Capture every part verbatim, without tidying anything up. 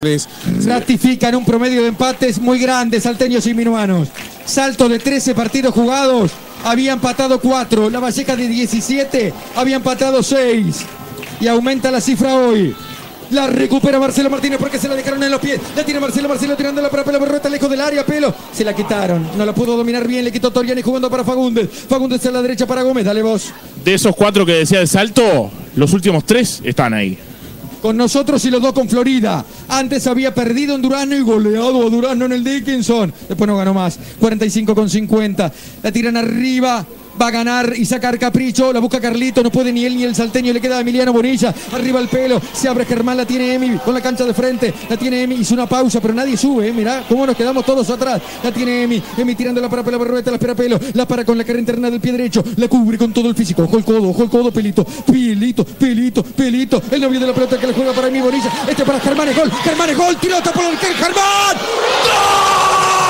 Ratifican un promedio de empates muy grande, salteños y minuanos. Salto de trece partidos jugados, había empatado cuatro. La Valleja de diecisiete había empatado seis. Y aumenta la cifra hoy. La recupera Marcelo Martínez porque se la dejaron en los pies. La tiene Marcelo, Marcelo tirándola para Pelo Berrueta, lejos del área. Pelo, se la quitaron. No la pudo dominar bien, le quitó Toriani jugando para Fagundes. Fagundes a la derecha para Gómez, dale vos. De esos cuatro que decía de Salto, los últimos tres están ahí. Con nosotros y los dos con Florida. Antes había perdido en Durano y goleado a Durano en el Dickinson. Después no ganó más. cuarenta y cinco con cincuenta. La tiran arriba. Va a ganar y sacar Capricho. La busca Carlito. No puede ni él ni el salteño. Le queda a Emiliano Bonilla. Arriba el Pelo. Se abre Germán. La tiene Emi con la cancha de frente. La tiene Emi. Hizo una pausa, pero nadie sube. ¿eh? Mirá cómo nos quedamos todos atrás. La tiene Emi. Emi tirándola para Pelo Berrueta. La espera Pelo. La para con la cara interna del pie derecho. La cubre con todo el físico. Ojo el codo. Ojo el codo. Pelito. Pelito. Pelito. Pelito. El novio de la pelota que le juega para Emi Bonilla. Este para Germán. Es gol. Germán es gol. Tirota por el que Germán. ¡Gol!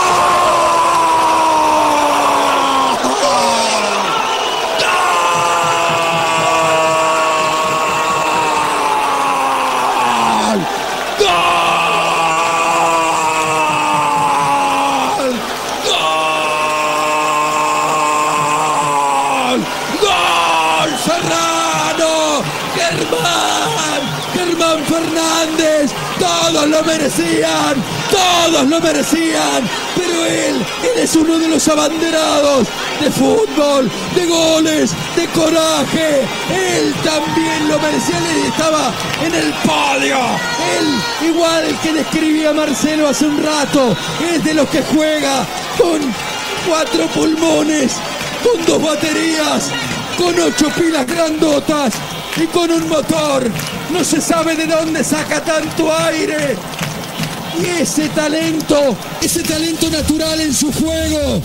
Germán Fernández, todos lo merecían, todos lo merecían, pero él, él es uno de los abanderados de fútbol, de goles, de coraje, él también lo merecía, él estaba en el podio, él, igual que describía Marcelo hace un rato, es de los que juega con cuatro pulmones, con dos baterías, con ocho pilas grandotas y con un motor. No se sabe de dónde saca tanto aire. Y ese talento, ese talento natural en su juego,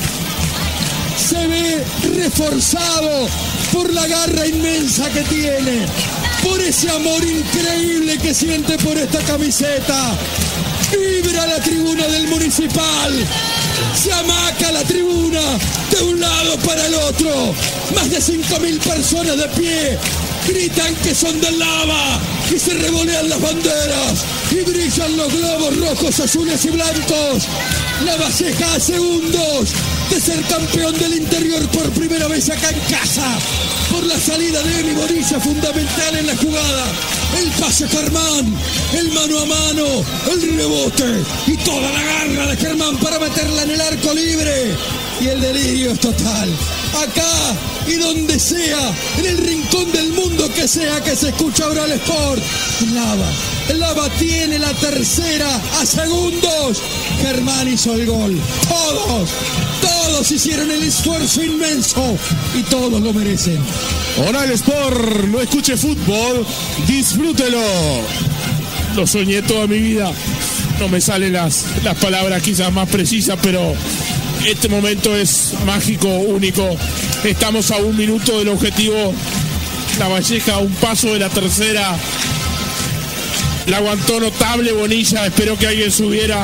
se ve reforzado por la garra inmensa que tiene, por ese amor increíble que siente por esta camiseta. Vibra la tribuna del Municipal. Se amaca la tribuna de un lado para el otro. Más de cinco mil personas de pie. Gritan que son del lava y se revolean las banderas y brillan los globos rojos, azules y blancos. La Valleja a segundos de ser campeón del interior por primera vez acá en casa, por la salida de Emi Bonilla, fundamental en la jugada, el pase Germán, el mano a mano, el rebote y toda la garra de Germán para meterla en el arco libre. Y el delirio es total. Acá y donde sea, en el rincón del mundo que sea que se escucha ahora el Sport. El Lava, el Lava tiene la tercera a segundos. Germán hizo el gol. Todos, todos hicieron el esfuerzo inmenso y todos lo merecen. Ahora el Sport, no escuche fútbol, disfrútelo. Lo soñé toda mi vida. No me salen las, las palabras quizás más precisas, pero este momento es mágico, único. Estamos a un minuto del objetivo. La Valleja a un paso de la tercera. La aguantó notable Bonilla. Espero que alguien subiera.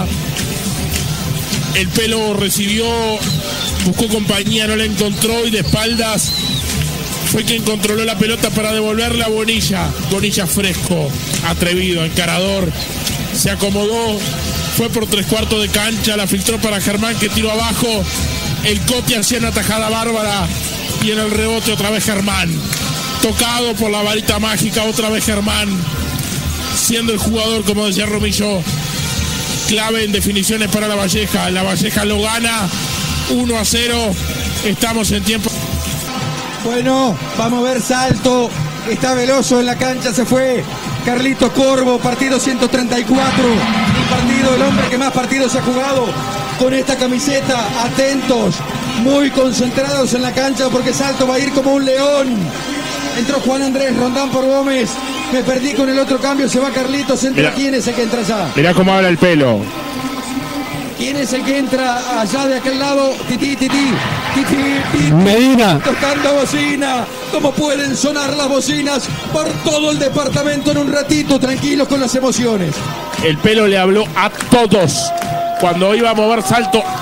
El Pelo recibió, buscó compañía, no la encontró y de espaldas fue quien controló la pelota para devolverla a Bonilla. Bonilla fresco, atrevido, encarador. Se acomodó. Fue por tres cuartos de cancha, la filtró para Germán que tiró abajo. El Coti hacía una tajada bárbara y en el rebote otra vez Germán. Tocado por la varita mágica, otra vez Germán. Siendo el jugador, como decía Romillo, clave en definiciones para la Valleja. La Valleja lo gana uno a cero. Estamos en tiempo. Bueno, vamos a ver Salto. Está Veloso en la cancha, se fue Carlito Corvo, partido ciento treinta y cuatro. El partido, el hombre que más partidos ha jugado con esta camiseta. Atentos, muy concentrados en la cancha porque Salto va a ir como un león. Entró Juan Andrés Rondán por Gómez. Me perdí con el otro cambio, se va Carlitos. Entra. Mirá, ¿quién es el que entra allá? Mirá cómo habla el Pelo. ¿Quién es el que entra allá de aquel lado? Tití, tití, tití, tití. Medina. Tocando bocina. ¿Cómo pueden sonar las bocinas por todo el departamento en un ratito? Tranquilos con las emociones. El Pelo le habló a todos. Cuando iba a mover Salto,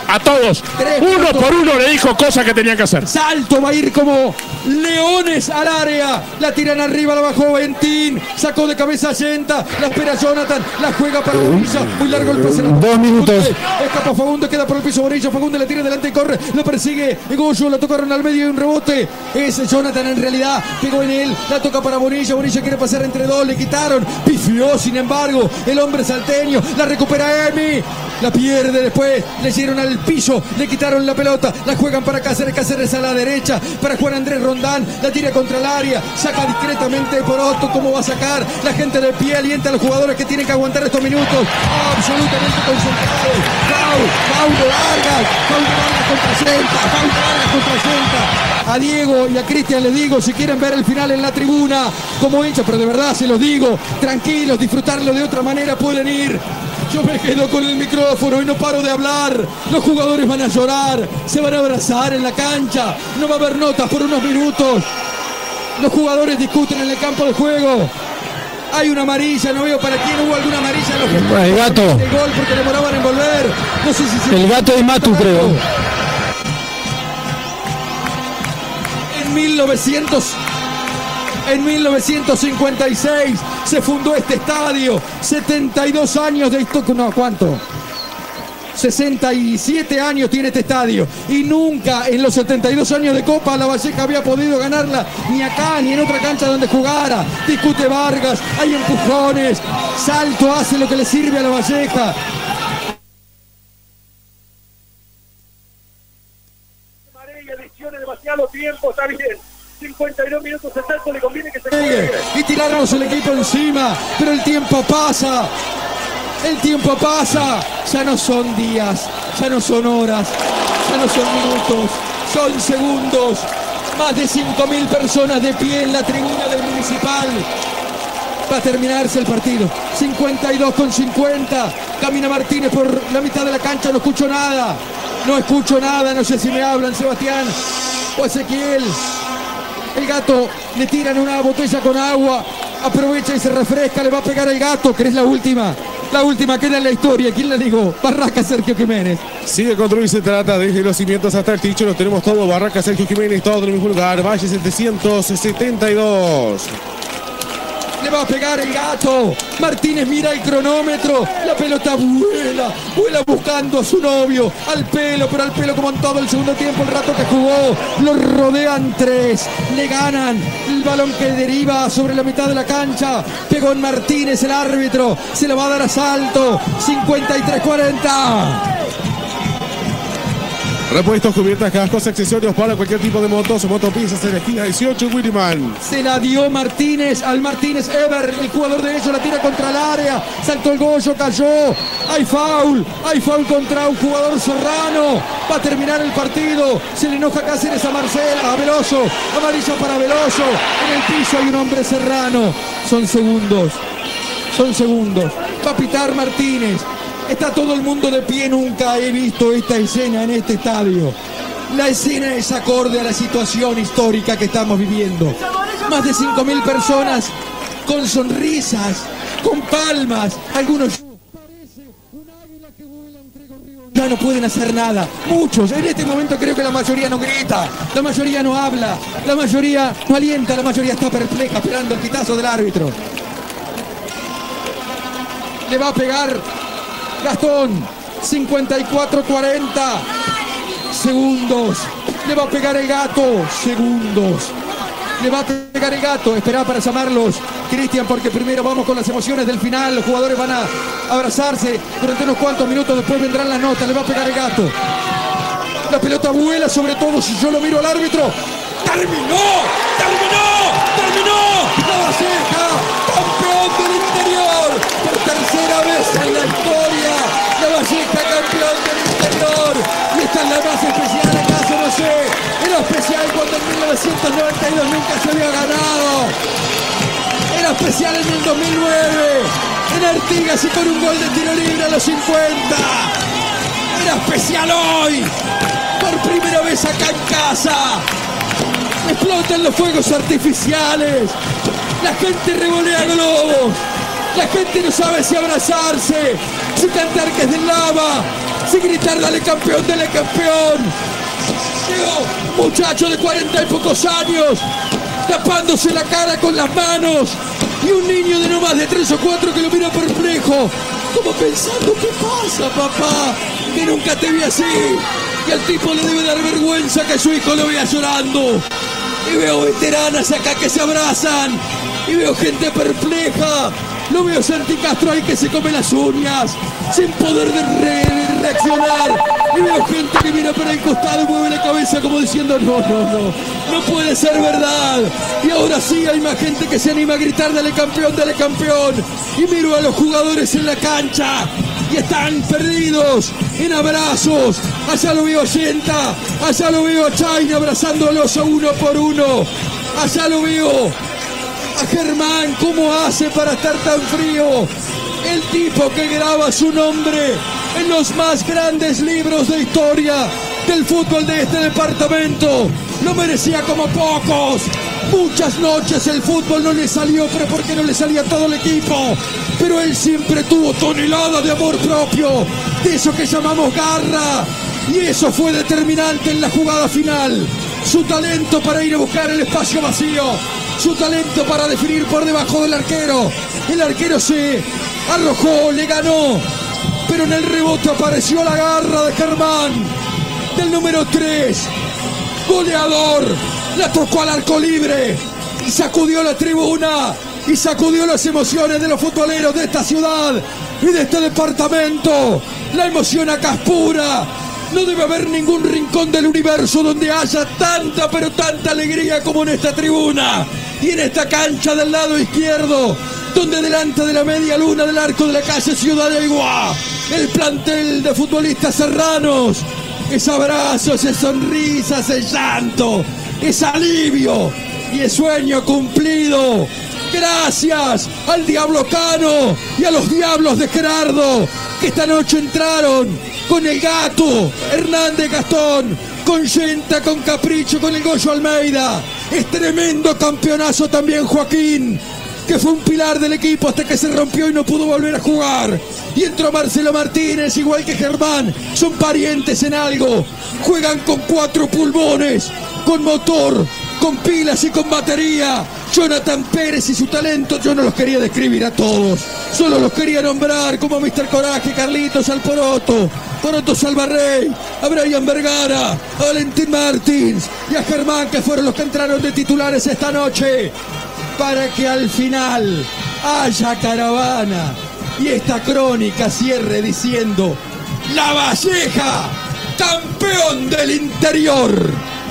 a todos. Tres uno puntos. por uno le dijo cosas que tenían que hacer. Salto, va a ir como leones al área. La tiran arriba, la bajó Ventín. Sacó de cabeza a Yenta. La espera Jonathan. La juega para Bonilla. Muy largo el pase. Dos minutos. Escapa Fagundes, queda por el piso Bonilla. Fagundes le tira delante y corre. Lo persigue Goyo. La tocaron al medio y un rebote. Ese Jonathan en realidad pegó en él. La toca para Bonilla. Bonilla quiere pasar entre dos. Le quitaron. Pifió, sin embargo, el hombre salteño. La recupera Emi. La pierde después. Le dieron al piso. Le quitaron la pelota. La juegan para Cáceres. Cáceres a la derecha. Para Juan Andrés Rondán. La tira contra el área. Saca discretamente por Otto. ¿Cómo va a sacar? La gente de pie alienta a los jugadores que tienen que aguantar estos minutos. Absolutamente concentrados. Foul. Foul de Vargas. Foul de Vargas contra Yenta. Foul de Vargas contra Yenta. A Diego y a Cristian les digo, si quieren ver el final en la tribuna, como hincha, pero de verdad se los digo, tranquilos, disfrutarlo de otra manera, pueden ir. Yo me quedo con el micrófono y no paro de hablar. Los jugadores van a llorar, se van a abrazar en la cancha, no va a haber notas por unos minutos. Los jugadores discuten en el campo de juego. Hay una amarilla, no veo para quién hubo alguna amarilla en los que el gato. El gol porque demoraban en volver. No sé si se... El gato de Matu, creo. En mil novecientos En mil novecientos cincuenta y seis se fundó este estadio. setenta y dos años de historia. No, ¿cuánto? sesenta y siete años tiene este estadio. Y nunca en los setenta y dos años de Copa La Valleja había podido ganarla. Ni acá, ni en otra cancha donde jugara. Discute Vargas, hay empujones. Salto hace lo que le sirve a La Valleja. Demasiado tiempo, está bien. cincuenta y dos minutos el Salto, le conviene que se juegue. Y tirarnos el equipo encima, pero el tiempo pasa. El tiempo pasa. Ya no son días, ya no son horas, ya no son minutos, son segundos. Más de cinco mil personas de pie en la tribuna del Municipal. Va a terminarse el partido. cincuenta y dos con cincuenta. Camina Martínez por la mitad de la cancha. No escucho nada. No escucho nada. No sé si me hablan, Sebastián o Ezequiel. El gato le tiran una botella con agua. Aprovecha y se refresca. Le va a pegar el gato. ¿Querés la última? La última queda en la historia. ¿Quién la dijo? Barraca Sergio Jiménez. Sigue construir, se trata desde los cimientos hasta el techo. Los tenemos todo. Barraca Sergio Jiménez, todo en el mismo lugar. Valle setecientos setenta y dos. Le va a pegar el gato. Martínez mira el cronómetro. La pelota vuela. Vuela buscando a su novio. Al pelo, pero al pelo como en todo el segundo tiempo. El rato que jugó. Lo rodean tres. Le ganan. El balón que deriva sobre la mitad de la cancha. Pegó en Martínez el árbitro. Se le va a dar a Salto. cincuenta y tres cuarenta. Repuestos, cubiertas, cascos, accesorios para cualquier tipo de motos o motopiezas en la esquina dieciocho, Williman. Se la dio Martínez al Martínez Ever, el jugador de ellos la tira contra el área, saltó el Goyo, cayó, hay foul, hay foul contra un jugador Serrano, va a terminar el partido, se le enoja Cáceres a Marcelo, a Veloso, amarilla para Veloso, en el piso hay un hombre Serrano, son segundos, son segundos, va a pitar Martínez. Está todo el mundo de pie, nunca he visto esta escena en este estadio. La escena es acorde a la situación histórica que estamos viviendo. Más de cinco mil personas con sonrisas, con palmas, algunos... Parece un águila que vuela entre gorriones. Ya no pueden hacer nada. Muchos, en este momento creo que la mayoría no grita, la mayoría no habla, la mayoría no alienta, la mayoría está perpleja esperando el pitazo del árbitro. Le va a pegar Gastón, cincuenta y cuatro cuarenta, segundos, le va a pegar el gato, segundos, le va a pegar el gato, espera para llamarlos, Cristian, porque primero vamos con las emociones del final, los jugadores van a abrazarse durante unos cuantos minutos, después vendrán las notas, le va a pegar el gato, la pelota vuela sobre todo, si yo lo miro al árbitro, ¡terminó! ¡Terminó! ¡Terminó! ¡La Valleja, campeón del interior! Por tercera vez en la historia, La Valleja, campeón del interior. Y esta es la más especial, acaso no sé. Era especial cuando en mil novecientos noventa y dos nunca se había ganado. Era especial en el dos mil nueve, en Artigas y con un gol de tiro libre a los cincuenta. Era especial hoy, por primera vez acá en casa. Explotan los fuegos artificiales. La gente revolea globos. La gente no sabe si abrazarse, si cantar que es del lava, si gritar dale campeón, dale campeón. Digo, muchacho de cuarenta y pocos años, tapándose la cara con las manos, y un niño de no más de tres o cuatro que lo mira perplejo, como pensando, ¿qué pasa, papá? Que nunca te vi así. Y al tipo le debe dar vergüenza que su hijo lo vea llorando. Y veo veteranas acá que se abrazan, y veo gente perpleja. Lo veo Santi Castro ahí que se come las uñas, sin poder de re de reaccionar. Y veo gente que mira para el costado y mueve la cabeza como diciendo, no, no, no, no puede ser verdad. Y ahora sí hay más gente que se anima a gritar, dale campeón, dale campeón. Y miro a los jugadores en la cancha y están perdidos en abrazos. Allá lo veo a Yenta, allá lo veo a Chaina abrazándolos a uno por uno. Allá lo veo a Germán, ¿cómo hace para estar tan frío? El tipo que graba su nombre en los más grandes libros de historia del fútbol de este departamento. Lo merecía como pocos. Muchas noches el fútbol no le salió, pero porque no le salía todo el equipo. Pero él siempre tuvo toneladas de amor propio, de eso que llamamos garra. Y eso fue determinante en la jugada final. Su talento para ir a buscar el espacio vacío. Su talento para definir por debajo del arquero. El arquero se arrojó, le ganó. Pero en el rebote apareció la garra de Germán, del número tres. Goleador. La tocó al arco libre. Y sacudió la tribuna. Y sacudió las emociones de los futboleros de esta ciudad y de este departamento. La emoción acá es pura. No debe haber ningún rincón del universo donde haya tanta, pero tanta alegría como en esta tribuna y en esta cancha del lado izquierdo, donde delante de la media luna del arco de la calle Ciudad de Aiguá, el plantel de futbolistas serranos, es abrazos, es sonrisas, es llanto, es alivio y es sueño cumplido. Gracias al Diablo Cano y a los Diablos de Gerardo, que esta noche entraron con el Gato Hernández Gastón, con Yenta, con Capricho, con el Goyo Almeida. Es tremendo campeonazo también Joaquín, que fue un pilar del equipo hasta que se rompió y no pudo volver a jugar. Y entró Marcelo Martínez, igual que Germán. Son parientes en algo. Juegan con cuatro pulmones, con motor, con pilas y con batería. Jonathan Pérez y su talento, yo no los quería describir a todos, solo los quería nombrar como mister Coraje, Carlitos Alporoto, Poroto Salvarrey, a Brian Vergara, a Valentín Martins y a Germán, que fueron los que entraron de titulares esta noche, para que al final haya caravana y esta crónica cierre diciendo: La Valleja, campeón del interior.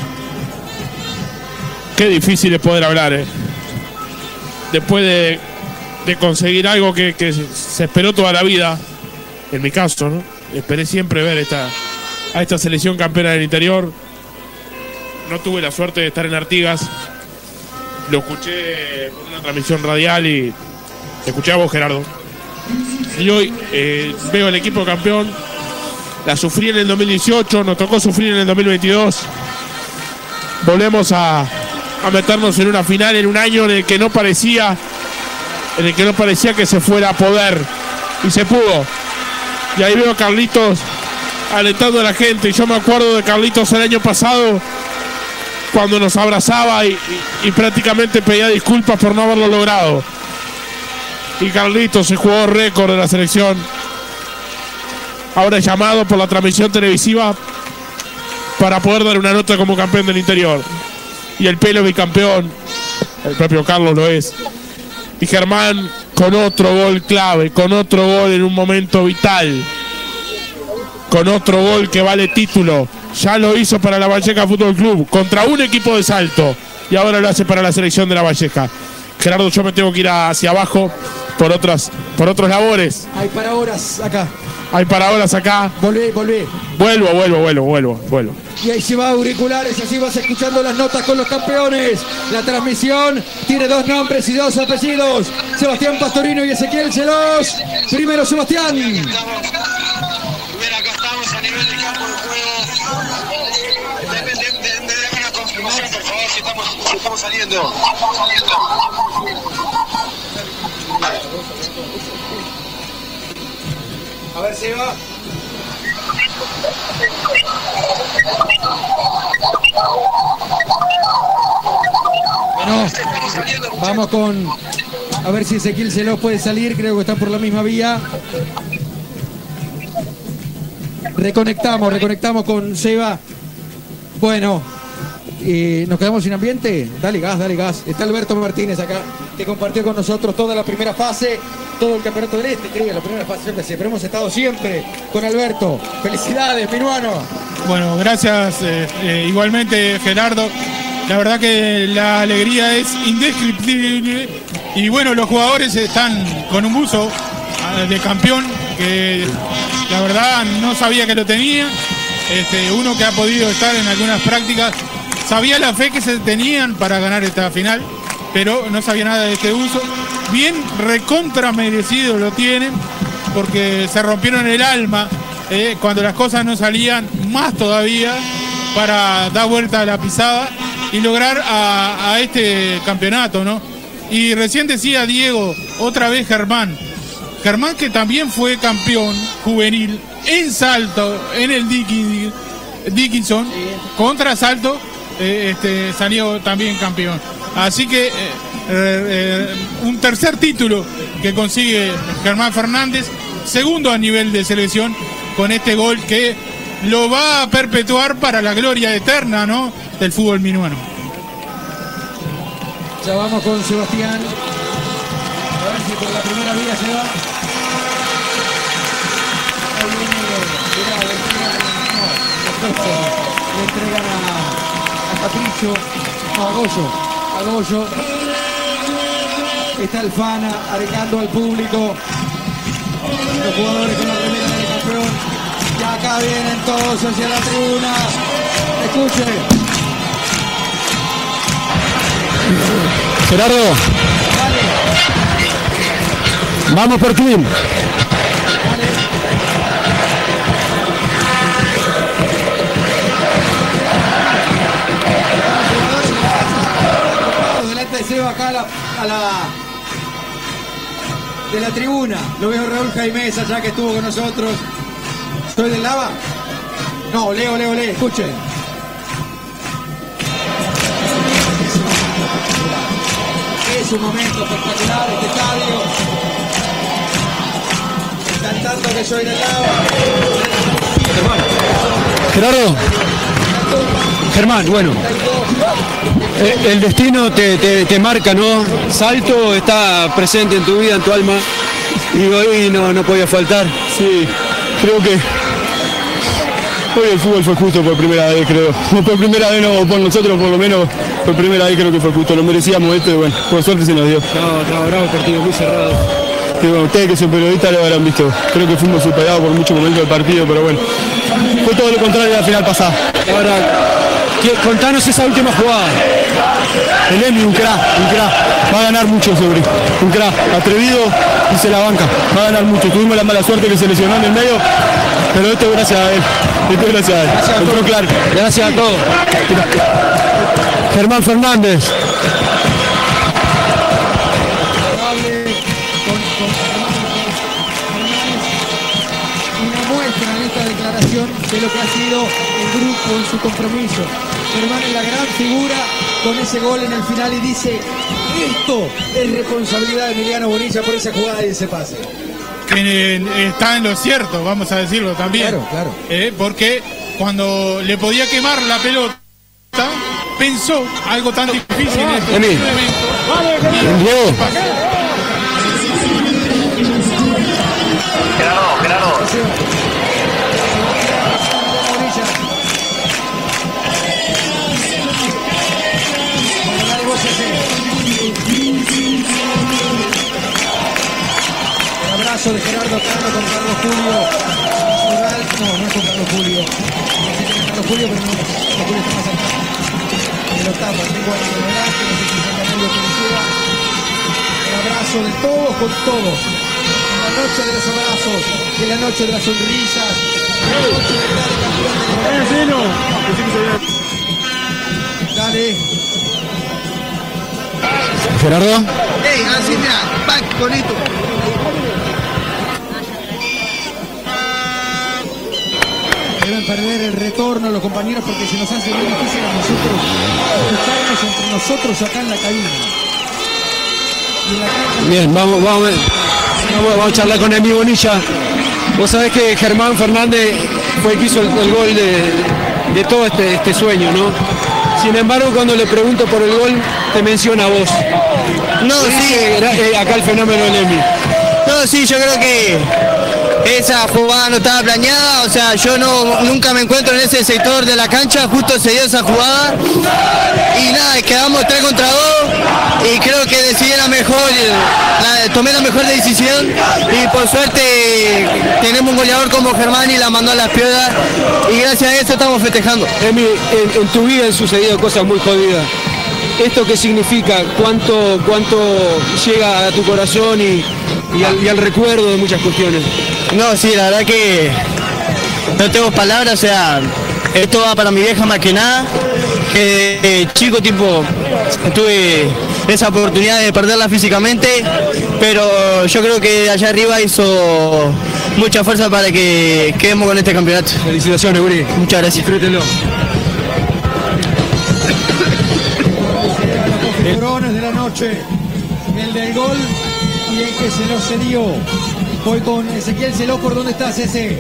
Qué difícil es poder hablar, eh. Después de, de conseguir algo que, que se esperó toda la vida, en mi caso, ¿no? Esperé siempre ver esta, a esta selección campeona del interior. No tuve la suerte de estar en Artigas. Lo escuché por una transmisión radial y escuché a vos, Gerardo. Y hoy eh, veo el equipo campeón. La sufrí en el dos mil dieciocho, nos tocó sufrir en el dos mil veintidós. Volvemos a... a meternos en una final en un año en el que no parecía en el que no parecía que se fuera a poder, y se pudo. Y ahí veo a Carlitos alentando a la gente. Y yo me acuerdo de Carlitos el año pasado, cuando nos abrazaba y, y, y prácticamente pedía disculpas por no haberlo logrado. Y Carlitos, el jugador récord de la selección, ahora llamado por la transmisión televisiva para poder dar una nota como campeón del interior. Y el Pelo bicampeón, el propio Carlos lo es. Y Germán con otro gol clave, con otro gol en un momento vital, con otro gol que vale título. Ya lo hizo para la Valleja Fútbol Club contra un equipo de Salto, y ahora lo hace para la selección de la Valleja. Gerardo, yo me tengo que ir hacia abajo por otras, por otros labores. Hay para horas acá. Hay para horas acá. Volvé, volvé. Vuelvo, vuelvo, vuelvo, vuelvo, vuelvo. Y ahí se va auriculares, así vas escuchando las notas con los campeones. La transmisión tiene dos nombres y dos apellidos: Sebastián Pastorino y Ezequiel Celos. Primero Sebastián. Bien, acá estamos a nivel de campo de juego. Déjame una confirmación, por favor, si estamos, si estamos saliendo. A ver, Seba. Bueno, vamos con... A ver si Ezequiel Celoz puede salir. Creo que está por la misma vía. Reconectamos, reconectamos con Seba. Bueno, eh, ¿nos quedamos sin ambiente? Dale gas, dale gas. Está Alberto Martínez acá, que compartió con nosotros toda la primera fase, todo el campeonato del Este, creo que la primera fase siempre, pero hemos estado siempre con Alberto. Felicidades, peruano. Bueno, gracias eh, eh, igualmente, Gerardo. La verdad que la alegría es indescriptible y bueno, los jugadores están con un buzo de campeón que la verdad no sabía que lo tenía. Este, uno que ha podido estar en algunas prácticas sabía la fe que se tenían para ganar esta final, pero no sabía nada de este uso. Bien recontra merecido lo tienen, porque se rompieron el alma eh, cuando las cosas no salían, más todavía para dar vuelta a la pisada y lograr a, a este campeonato, ¿no? Y recién decía Diego, otra vez Germán, Germán que también fue campeón juvenil en salto, en el Dickinson, contra salto, eh, este, salió también campeón. Así que eh, eh, un tercer título que consigue Germán Fernández, segundo a nivel de selección, con este gol que lo va a perpetuar para la gloria eterna, ¿no?, del fútbol minuano. Ya vamos con Sebastián. A ver si por la primera vía se va. Ahí viene, mirá, le entregan, no, le entregan a, a Patricio, no, a Goyo, a Goyo. Está el Fana arengando al público. Los jugadores con la remera del campeón. Y acá vienen todos hacia la tribuna. Escuchen. Gerardo, Dale. vamos por Twin. Delante de Seba acá a la, a la de la tribuna. Lo veo Raúl Jaimez allá que estuvo con nosotros. ¿Soy del Lava? No, Leo, Leo, Leo, escuchen. Es un momento espectacular este estadio. Cantando que soy del Lava. Gerardo, Germán, bueno, eh, el destino te, te, te marca, ¿no? Salto está presente en tu vida, en tu alma, y hoy no, no podía faltar. Sí, creo que hoy el fútbol fue justo por primera vez, creo. No por primera vez, no, por nosotros por lo menos, por primera vez creo que fue justo. Lo merecíamos esto y bueno, por suerte se nos dio. No, no, bravo partido, muy cerrado. Y bueno, ustedes que son periodistas lo habrán visto. Creo que fuimos superados por muchos momentos del partido, pero bueno, fue todo lo contrario a la final pasada. Ahora, contanos esa última jugada. El Emi, un crack, un crack. Va a ganar mucho sobre. Un crack, atrevido y se la banca. Va a ganar mucho. Tuvimos la mala suerte que se lesionó en el medio, pero esto es gracias a él. Esto es gracias a él. Gracias a todos. Claro. Gracias a todos. Germán Fernández. Una muestra en esta declaración de lo que ha sido el grupo en su compromiso. Germán es la gran figura con ese gol en el final y dice: esto es responsabilidad de Emiliano Bonilla por esa jugada y ese pase. Que eh, está en lo cierto, vamos a decirlo también. Claro, claro. Eh, porque cuando le podía quemar la pelota, pensó algo tan difícil en este Emi. momento. Diego. Gerardo, Gerardo. El abrazo de Gerardo Carlos con Carlos Julio. No, no es con Carlos Julio. Es Carlos Julio, pero no. Carlos Julio está más acá. Me lo tapa, tengo algo de delante, no sé si se cambió lo que me queda. El abrazo de todos con todos. La noche de los abrazos, de la noche de las sonrisas, de la noche de gran campeón de Dale. Gerardo. Ey, así mira, back, bonito. hagan perder el retorno a los compañeros porque se nos hace muy difícil a nosotros escucharnos entre nosotros acá en la cabina. Y en la cancha- Bien, vamos, vamos, vamos, vamos a charlar con Emi Bonilla. Vos sabés que Germán Fernández fue el que hizo el, el gol de, de todo este, este sueño, ¿no? Sin embargo, cuando le pregunto por el gol, te menciona a vos. No, sí. Eh, acá el fenómeno del Emi. No, sí, yo creo que esa jugada no estaba planeada, o sea, yo no nunca me encuentro en ese sector de la cancha, justo se dio esa jugada y nada, quedamos tres contra dos y creo que decidí la mejor, la, tomé la mejor decisión y por suerte tenemos un goleador como Germán y la mandó a las piedras y gracias a eso estamos festejando. Emi, en, en tu vida han sucedido cosas muy jodidas. ¿Esto qué significa? ¿Cuánto, cuánto llega a tu corazón y, y, al, y al recuerdo de muchas cuestiones? No, sí, la verdad que no tengo palabras, o sea, esto va para mi vieja más que nada, que eh, chico tipo tuve esa oportunidad de perderla físicamente, pero yo creo que allá arriba hizo mucha fuerza para que quedemos con este campeonato. Felicitaciones, Uri. Muchas gracias. Disfrútenlo. Coronas de la noche, el del gol y el que se lo cedió. Voy con Ezequiel Celófor, ¿dónde estás, ese?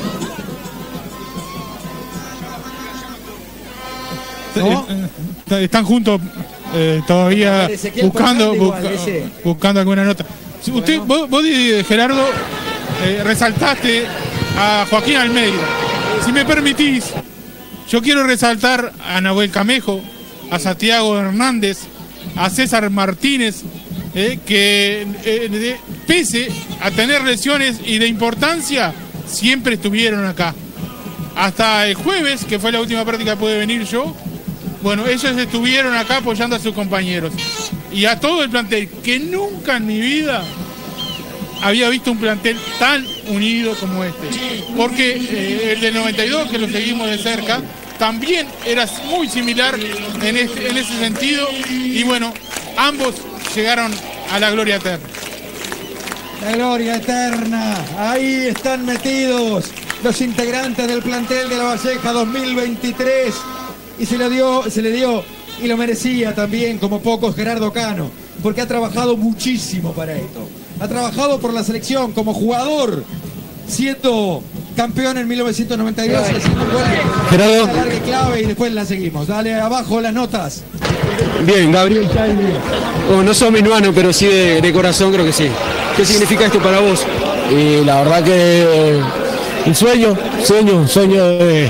¿No? Están juntos eh, todavía Ezequiel buscando, Fernández busca- igual, ese. buscando alguna nota. Si Usted, vos, vos, eh, Gerardo, eh, resaltaste a Joaquín Almeida. Si me permitís, yo quiero resaltar a Nahuel Camejo, a Santiago Hernández, a César Martínez, eh, que eh, de- pese a tener lesiones y de importancia, siempre estuvieron acá. Hasta el jueves, que fue la última práctica que pude venir yo, bueno, ellos estuvieron acá apoyando a sus compañeros. Y a todo el plantel, que nunca en mi vida había visto un plantel tan unido como este. Porque eh, el del noventa y dos, que lo seguimos de cerca, también era muy similar en, este- en ese sentido. Y bueno, ambos llegaron a la gloria eterna. La gloria eterna. Ahí están metidos los integrantes del plantel de La Valleja dos mil veintitrés. Y se le dio, se le dio y lo merecía también, como pocos, Gerardo Cano, porque ha trabajado muchísimo para esto. Ha trabajado por la selección como jugador, siendo campeón en mil novecientos noventa y dos, y haciendo un gol Gerardo. de larga y clave, y después la seguimos. Dale abajo las notas. Bien, Gabriel Chaine. Oh, no sos minuano, pero sí de, de corazón, creo que sí. ¿Qué significa esto para vos? Y la verdad que un sueño, sueño, sueño de,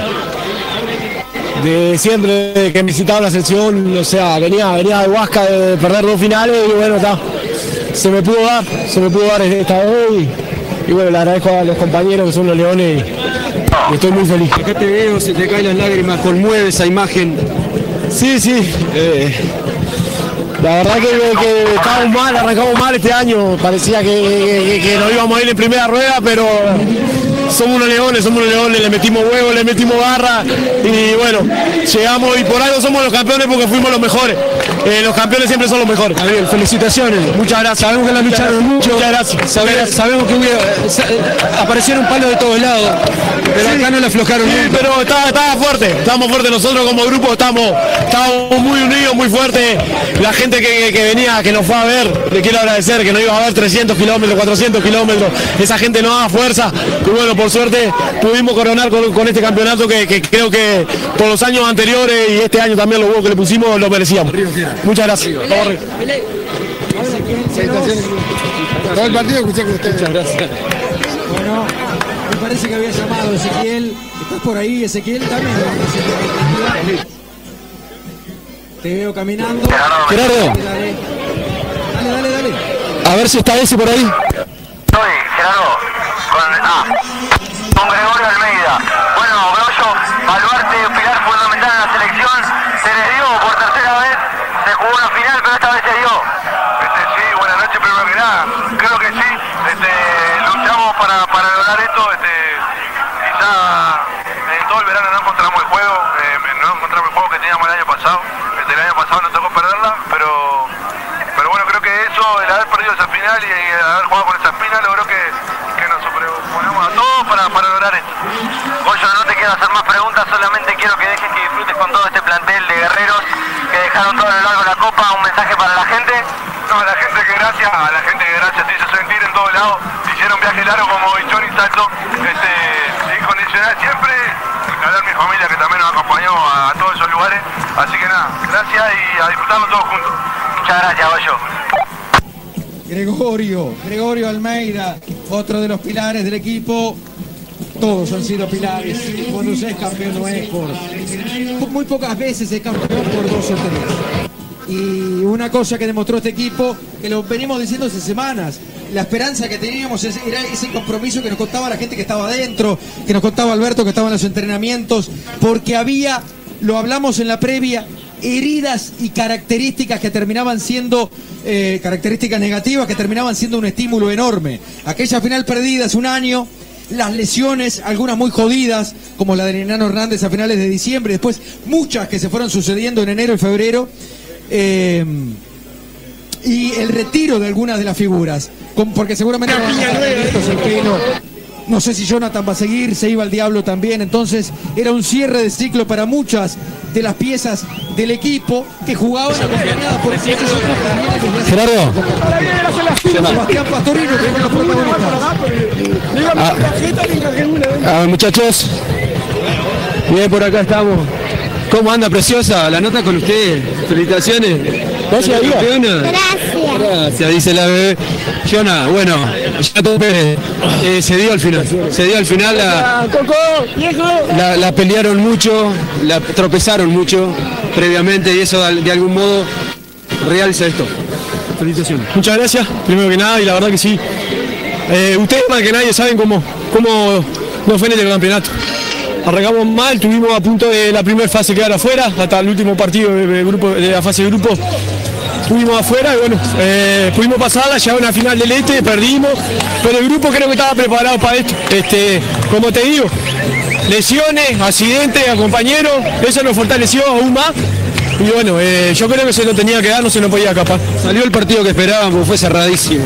de siempre de que visitaba la selección, o sea, venía, venía de Huasca de perder dos finales y bueno, está, se me pudo dar, se me pudo dar esta vez y, y bueno, le agradezco a los compañeros que son los Leones y, y estoy muy feliz. Acá te veo, se te caen las lágrimas, conmueve esa imagen. Sí, sí, eh, la verdad que, que estábamos mal, arrancamos mal este año, parecía que, que, que nos íbamos a ir en primera rueda, pero somos unos leones, somos unos leones, le metimos huevo, le metimos garra y bueno, llegamos y por algo somos los campeones porque fuimos los mejores. Eh, los campeones siempre son los mejores. Gabriel, felicitaciones. Muchas gracias. Sabemos que la lucharon mucho. Muchas gracias. Sabe- sabemos que hubo- sa- aparecieron palos de todos lados, pero acá no le aflojaron Sí, nunca. pero estaba, estaba fuerte, estábamos fuertes nosotros como grupo, estamos, estamos muy unidos, muy fuertes. La gente que, que- que venía, que nos fue a ver, le quiero agradecer, que nos iba a ver trescientos kilómetros, cuatrocientos kilómetros, esa gente nos daba fuerza y bueno, por suerte pudimos coronar con, con este campeonato que, que creo que por los años anteriores y este año también los huevos que le pusimos lo merecíamos. Muchas gracias. Vamos arriba. Todo el partido escuché con ustedes. Muchas gracias. Bueno, me parece que había llamado Ezequiel. ¿Estás por ahí, Ezequiel? También. Te veo caminando. Gerardo, Dale, dale, dale, dale. a ver si está ese por ahí. Soy Gerardo, con, ah, con Gregorio Almeida. Bueno, Grollo, Baluarte, pilar fundamental en la selección, se les dio por tercera vez, se jugó una final, pero esta vez se dio. Este, sí, buenas noches, primero que nada. Creo que sí, este, luchamos para, para lograr esto. Este, quizá en todo el verano no encontramos el juego, eh, no encontramos el juego que teníamos el año pasado. Este, el año pasado nos tocó perderla, pero, pero bueno, creo que eso, el haber perdido esa final y el haber jugado con esa espina, logró que, que nos sobreponemos a todos. familia que también nos acompañó a, a todos esos lugares. Así que nada, gracias y a disfrutarlo todos juntos. Muchas gracias, Goyo. Gregorio, Gregorio Almeida, otro de los pilares del equipo. Todos han sido pilares. Cuando se es campeón no es por... Muy pocas veces es campeón por dos o tres. Y una cosa que demostró este equipo, que lo venimos diciendo hace semanas, la esperanza que teníamos era ese compromiso que nos contaba la gente que estaba adentro, que nos contaba Alberto que estaba en los entrenamientos, porque había, lo hablamos en la previa, heridas y características que terminaban siendo, eh, características negativas que terminaban siendo un estímulo enorme. Aquella final perdida hace un año, las lesiones, algunas muy jodidas, como la de Enano Hernández a finales de diciembre, después muchas que se fueron sucediendo en enero y febrero, eh, y el retiro de algunas de las figuras, con, porque seguramente no, no sé si Jonathan va a seguir, se iba al diablo también, entonces era un cierre de ciclo para muchas de las piezas del equipo que jugaban acompañadas por muchos otros. Gerardo. Sebastián Pastorino, que eran los protagonistas. Ah, ah, muchachos, bien, por acá estamos. ¿Cómo anda, preciosa? La nota con usted. Felicitaciones. Gracias, Gracias. Gracias, dice la bebé. Jonah, bueno, ya tope, eh, se dio al final. Se dio al final. La, la, la pelearon mucho, la tropezaron mucho previamente y eso de, de algún modo realza esto. Felicitaciones. Muchas gracias, primero que nada, y la verdad que sí. Eh, ustedes más que nadie saben cómo, cómo nos fue en el campeonato. Arrancamos mal, tuvimos a punto de la primera fase quedar afuera, hasta el último partido de, de, grupo, de la fase de grupos estuvimos afuera y bueno, eh, pudimos pasarla, llegamos a una final del este, perdimos, pero el grupo creo que estaba preparado para esto. Este, como te digo, lesiones, accidentes a compañeros, eso nos fortaleció aún más. Y bueno, eh, yo creo que se lo tenía que dar, no se nos podía escapar. Salió el partido que esperábamos, fue cerradísimo.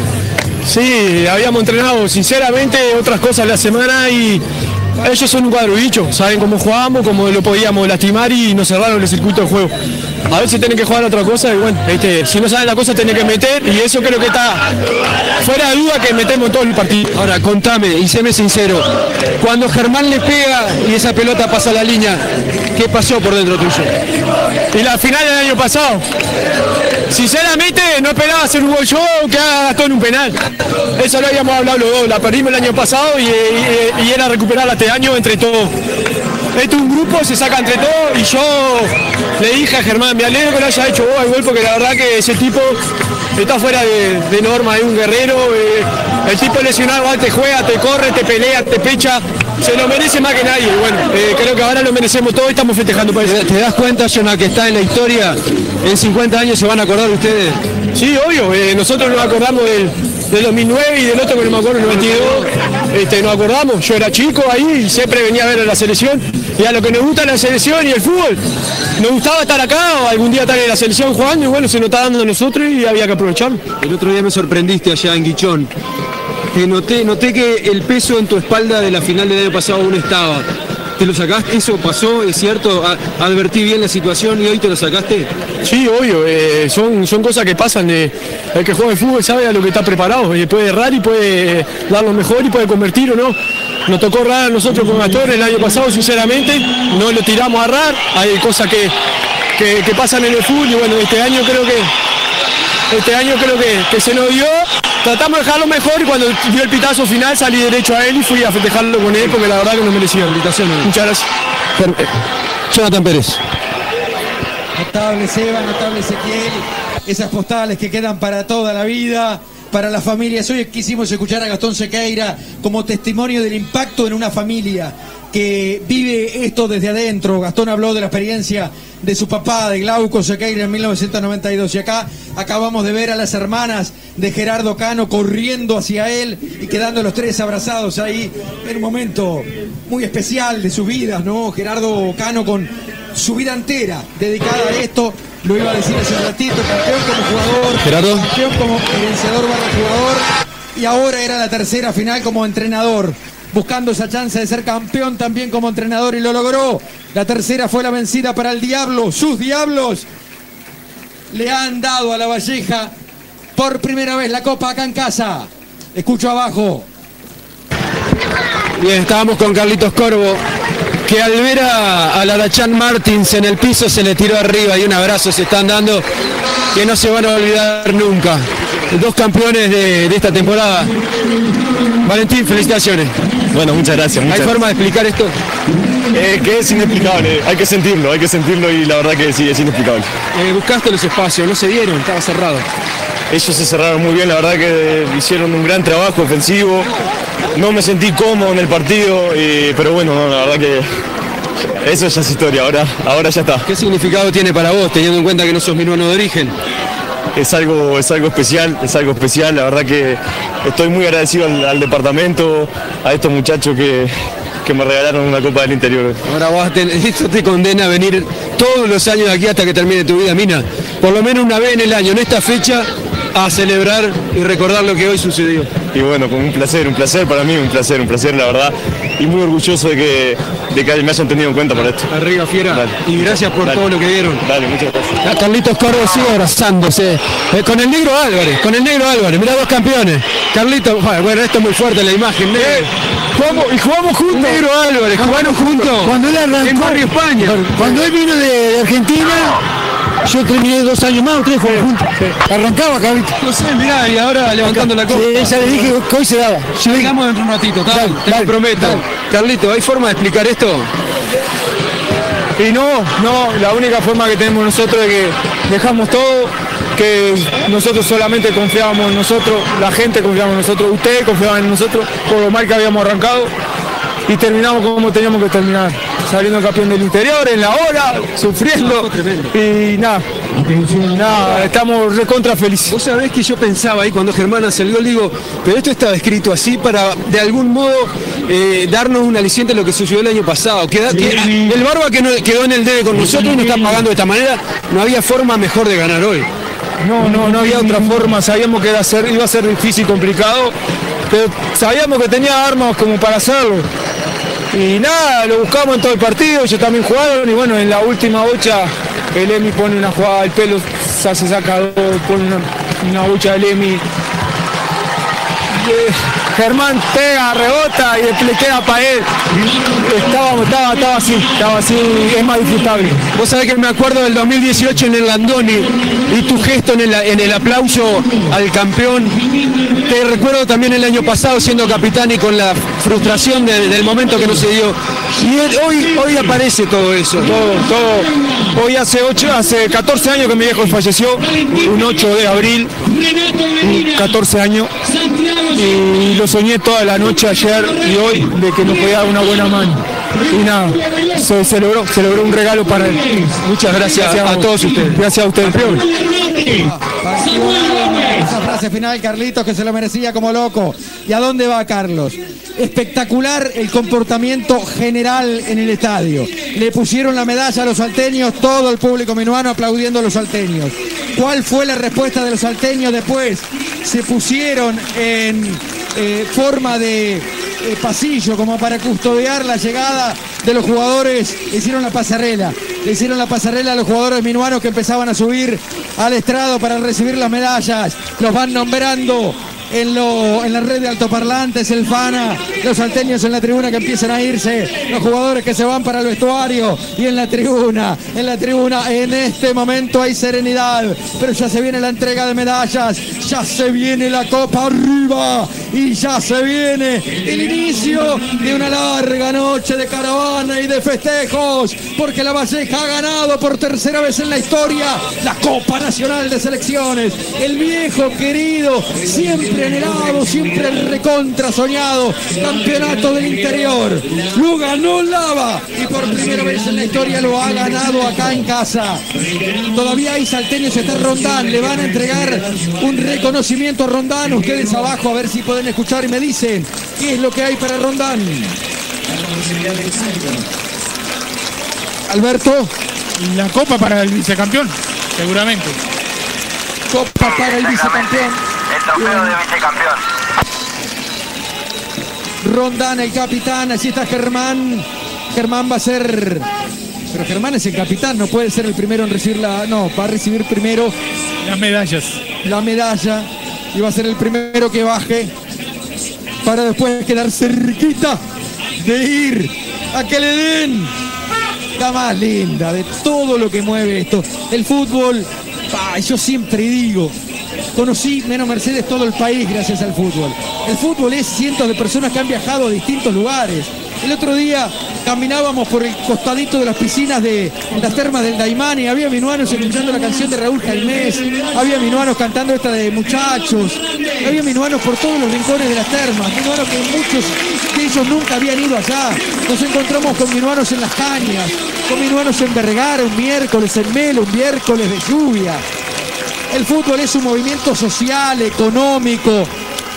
Sí, habíamos entrenado sinceramente otras cosas la semana y ellos son un cuadro bicho, saben cómo jugamos, cómo lo podíamos lastimar y nos cerraron el circuito de juego. A veces tienen que jugar otra cosa y bueno, este, si no saben la cosa tienen que meter y eso creo que está fuera de duda que metemos en todo el partido. Ahora, contame y séme sincero, cuando Germán le pega y esa pelota pasa la línea, ¿qué pasó por dentro tuyo? Y la final del año pasado, sinceramente no esperaba hacer un gol yo que haga Gastón un penal. Eso lo habíamos hablado los dos, la perdimos el año pasado y, y, y era recuperarla este año entre todos. Esto es un grupo, se saca entre todos y yo le dije a Germán, me alegro que lo haya hecho vos el gol porque la verdad que ese tipo está fuera de, de norma, es un guerrero, eh, el tipo lesionado te juega, te corre, te pelea, te pecha, se lo merece más que nadie. Bueno, eh, creo que ahora lo merecemos todos y estamos festejando por eso. ¿Te das cuenta, Jonah, que está en la historia? En cincuenta años se van a acordar de ustedes. Sí, obvio, eh, nosotros nos acordamos del, del dos mil nueve y del otro que no me acuerdo, el noventa y dos, este, nos acordamos, yo era chico ahí y siempre venía a ver a la selección y a lo que nos gusta la selección y el fútbol, nos gustaba estar acá o algún día estar en la selección jugando y bueno, se nos está dando a nosotros y había que aprovecharlo. El otro día me sorprendiste allá en Guichón, te noté, noté que el peso en tu espalda de la final del año pasado aún estaba. ¿Te lo sacaste? ¿Eso pasó? ¿Es cierto? ¿Advertí bien la situación y hoy te lo sacaste? Sí, obvio. Eh, son, son cosas que pasan. Eh, el que juega el fútbol sabe a lo que está preparado. Eh, puede errar y puede eh, dar lo mejor y puede convertir o no. Nos tocó errar a nosotros con Gastón el año pasado, sinceramente. No lo tiramos a errar. Hay cosas que, que, que pasan en el fútbol y bueno, este año creo que este año creo que, que se nos dio. Tratamos de dejarlo mejor y cuando dio el pitazo final salí derecho a él y fui a festejarlo con él porque la verdad que nos merecía. Muchas gracias. Jonathan Pérez. Notable Seba, notable Ezequiel. Esas postales que quedan para toda la vida, para las familias. Hoy quisimos escuchar a Gastón Sequeira como testimonio del impacto en una familia que vive esto desde adentro. Gastón habló de la experiencia de su papá, de Glauco Sequeira, en mil novecientos noventa y dos. Y acá acabamos de ver a las hermanas de Gerardo Cano corriendo hacia él y quedando los tres abrazados ahí en un momento muy especial de sus vidas, ¿no? Gerardo Cano con su vida entera dedicada a esto. Lo iba a decir hace un ratito, campeón como jugador, Gerardo. campeón como vencedor barra jugador. Y ahora era la tercera final como entrenador, buscando esa chance de ser campeón también como entrenador y lo logró. La tercera fue la vencida para el Diablo. Sus Diablos le han dado a La Valleja por primera vez la copa acá en casa. Escucho abajo. Bien, estábamos con Carlitos Corvo que al ver a, a Larachán Martins en el piso se le tiró arriba y un abrazo se están dando que no se van a olvidar nunca. Dos campeones de, de esta temporada. Valentín, felicitaciones. Bueno, muchas gracias. Muchas ¿Hay forma de explicar esto? Eh, que es inexplicable, hay que sentirlo, hay que sentirlo y la verdad que sí, es inexplicable. Eh, buscaste los espacios, no se dieron, estaba cerrado. Ellos se cerraron muy bien, la verdad que hicieron un gran trabajo ofensivo. No me sentí cómodo en el partido, y, pero bueno, no, la verdad que eso ya es historia, ahora, ahora ya está. ¿Qué significado tiene para vos, teniendo en cuenta que no sos minuano de origen? Es algo, es algo especial, es algo especial, la verdad que estoy muy agradecido al, al departamento, a estos muchachos que, que me regalaron una Copa del Interior. Ahora vas a tener, esto te condena a venir todos los años de aquí hasta que termine tu vida, Mina. Por lo menos una vez en el año, en esta fecha, a celebrar y recordar lo que hoy sucedió. Y bueno, con un placer, un placer para mí, un placer, un placer, la verdad. Y muy orgulloso de que, de que me hayan tenido en cuenta por esto. Arriba, fiera. Dale. Y gracias por Dale. todo lo que dieron. Dale, muchas gracias. A Carlitos Córdoba sigue abrazándose. Eh, con el negro Álvarez, con el negro Álvarez. Mirá, dos campeones. Carlitos, bueno, esto es muy fuerte la imagen. ¿Eh? Jugamos, y jugamos juntos. Negro Álvarez, jugaron juntos. Cuando él arrancó, en Barrio España. Cuando él vino de, de Argentina, yo terminé dos años más, tres jugamos juntos. Arrancaba, Carlitos. No sé, mirá, y ahora levantando la copa. Sí, ya le dije que hoy se daba. Llegamos dentro de un ratito, ¿tá? Dale, Te dale, lo prometo. dale. Carlito, ¿hay forma de explicar esto? Y no, no, la única forma que tenemos nosotros es que dejamos todo, que nosotros solamente confiábamos en nosotros, la gente confiaba en nosotros, ustedes confiaban en nosotros, por lo mal que habíamos arrancado, y terminamos como teníamos que terminar, saliendo campeón del interior, en la hora, sufriendo, y nada, nada, estamos recontra felices. Vos sabés que yo pensaba ahí cuando Germán hace el gol, digo, pero esto estaba escrito así para de algún modo eh, darnos un aliciente de lo que sucedió el año pasado. Queda, que, el Barba que no, quedó en el debe con nosotros y nos está pagando de esta manera, no había forma mejor de ganar hoy. No, no, no había otra forma, sabíamos que iba a ser, iba a ser difícil, complicado, pero sabíamos que tenía armas como para hacerlo. Y nada, lo buscamos en todo el partido, ellos también jugaron y bueno, en la última bocha el Emi pone una jugada al pelo, se saca dos, pone una, una bocha del Emi. Eh, Germán pega, rebota y le queda para él. Estaba, estaba, estaba así, estaba así, es más disfrutable. Vos sabés que me acuerdo del dos mil dieciocho en el Landoni y tu gesto en el, en el aplauso al campeón. Te recuerdo también el año pasado siendo capitán y con la frustración de, del momento que no se dio. Y él, hoy, hoy aparece todo eso. Todo, todo. Hoy hace ocho, hace catorce años que mi viejo falleció, un ocho de abril, catorce años. Y lo soñé toda la noche ayer y hoy de que nos podía dar una buena mano. Y nada, se, se logró, se logró un regalo para él. Muchas gracias, gracias a, a todos ustedes. Gracias a ustedes. Esa frase final, Carlitos, que se lo merecía como loco. ¿Y a dónde va Carlos? Espectacular el comportamiento general en el estadio. Le pusieron la medalla a los salteños, todo el público minuano aplaudiendo a los salteños. ¿Cuál fue la respuesta de los salteños después? Se pusieron en eh, forma de eh, pasillo como para custodiar la llegada de los jugadores. Le hicieron la pasarela. Le hicieron la pasarela a los jugadores minuanos que empezaban a subir al estrado para recibir las medallas. Los van nombrando en, lo, en la red de altoparlantes, el Fana, los salteños en la tribuna que empiezan a irse, los jugadores que se van para el vestuario y en la tribuna, en la tribuna en este momento hay serenidad, pero ya se viene la entrega de medallas, ya se viene la copa arriba y ya se viene el inicio de una larga noche de caravana y de festejos, porque la Valleja ha ganado por tercera vez en la historia la Copa Nacional de Selecciones, el viejo querido, siempre anhelado, siempre recontra soñado campeonato del interior. Lo ganó Lava y por primera vez en la historia lo ha ganado acá en casa. Todavía hay salteños, está Rondán, le van a entregar un reconocimiento a Rondán. Ustedes abajo a ver si pueden escuchar y me dicen qué es lo que hay para Rondán. Alberto. La copa para el vicecampeón, seguramente. Copa para el vicecampeón. El trofeo de vicecampeón. Rondán, el capitán, así está Germán. Germán va a ser... Pero Germán es el capitán, no puede ser el primero en recibir la... No, va a recibir primero... Las medallas. La medalla. Y va a ser el primero que baje para después quedar cerquita de ir a que le den la más linda de todo lo que mueve esto. El fútbol, bah, yo siempre digo, conocí menos Mercedes todo el país gracias al fútbol. El fútbol es cientos de personas que han viajado a distintos lugares. El otro día caminábamos por el costadito de las piscinas de las termas del Daimán y había minuanos escuchando la canción de Raúl Jaimés, había minuanos cantando esta de Muchachos, había minuanos por todos los rincones de las termas, minuanos que muchos de ellos nunca habían ido allá. Nos encontramos con minuanos en Las Cañas, con minuanos en Vergara un miércoles, en Melo un miércoles de lluvia. El fútbol es un movimiento social, económico,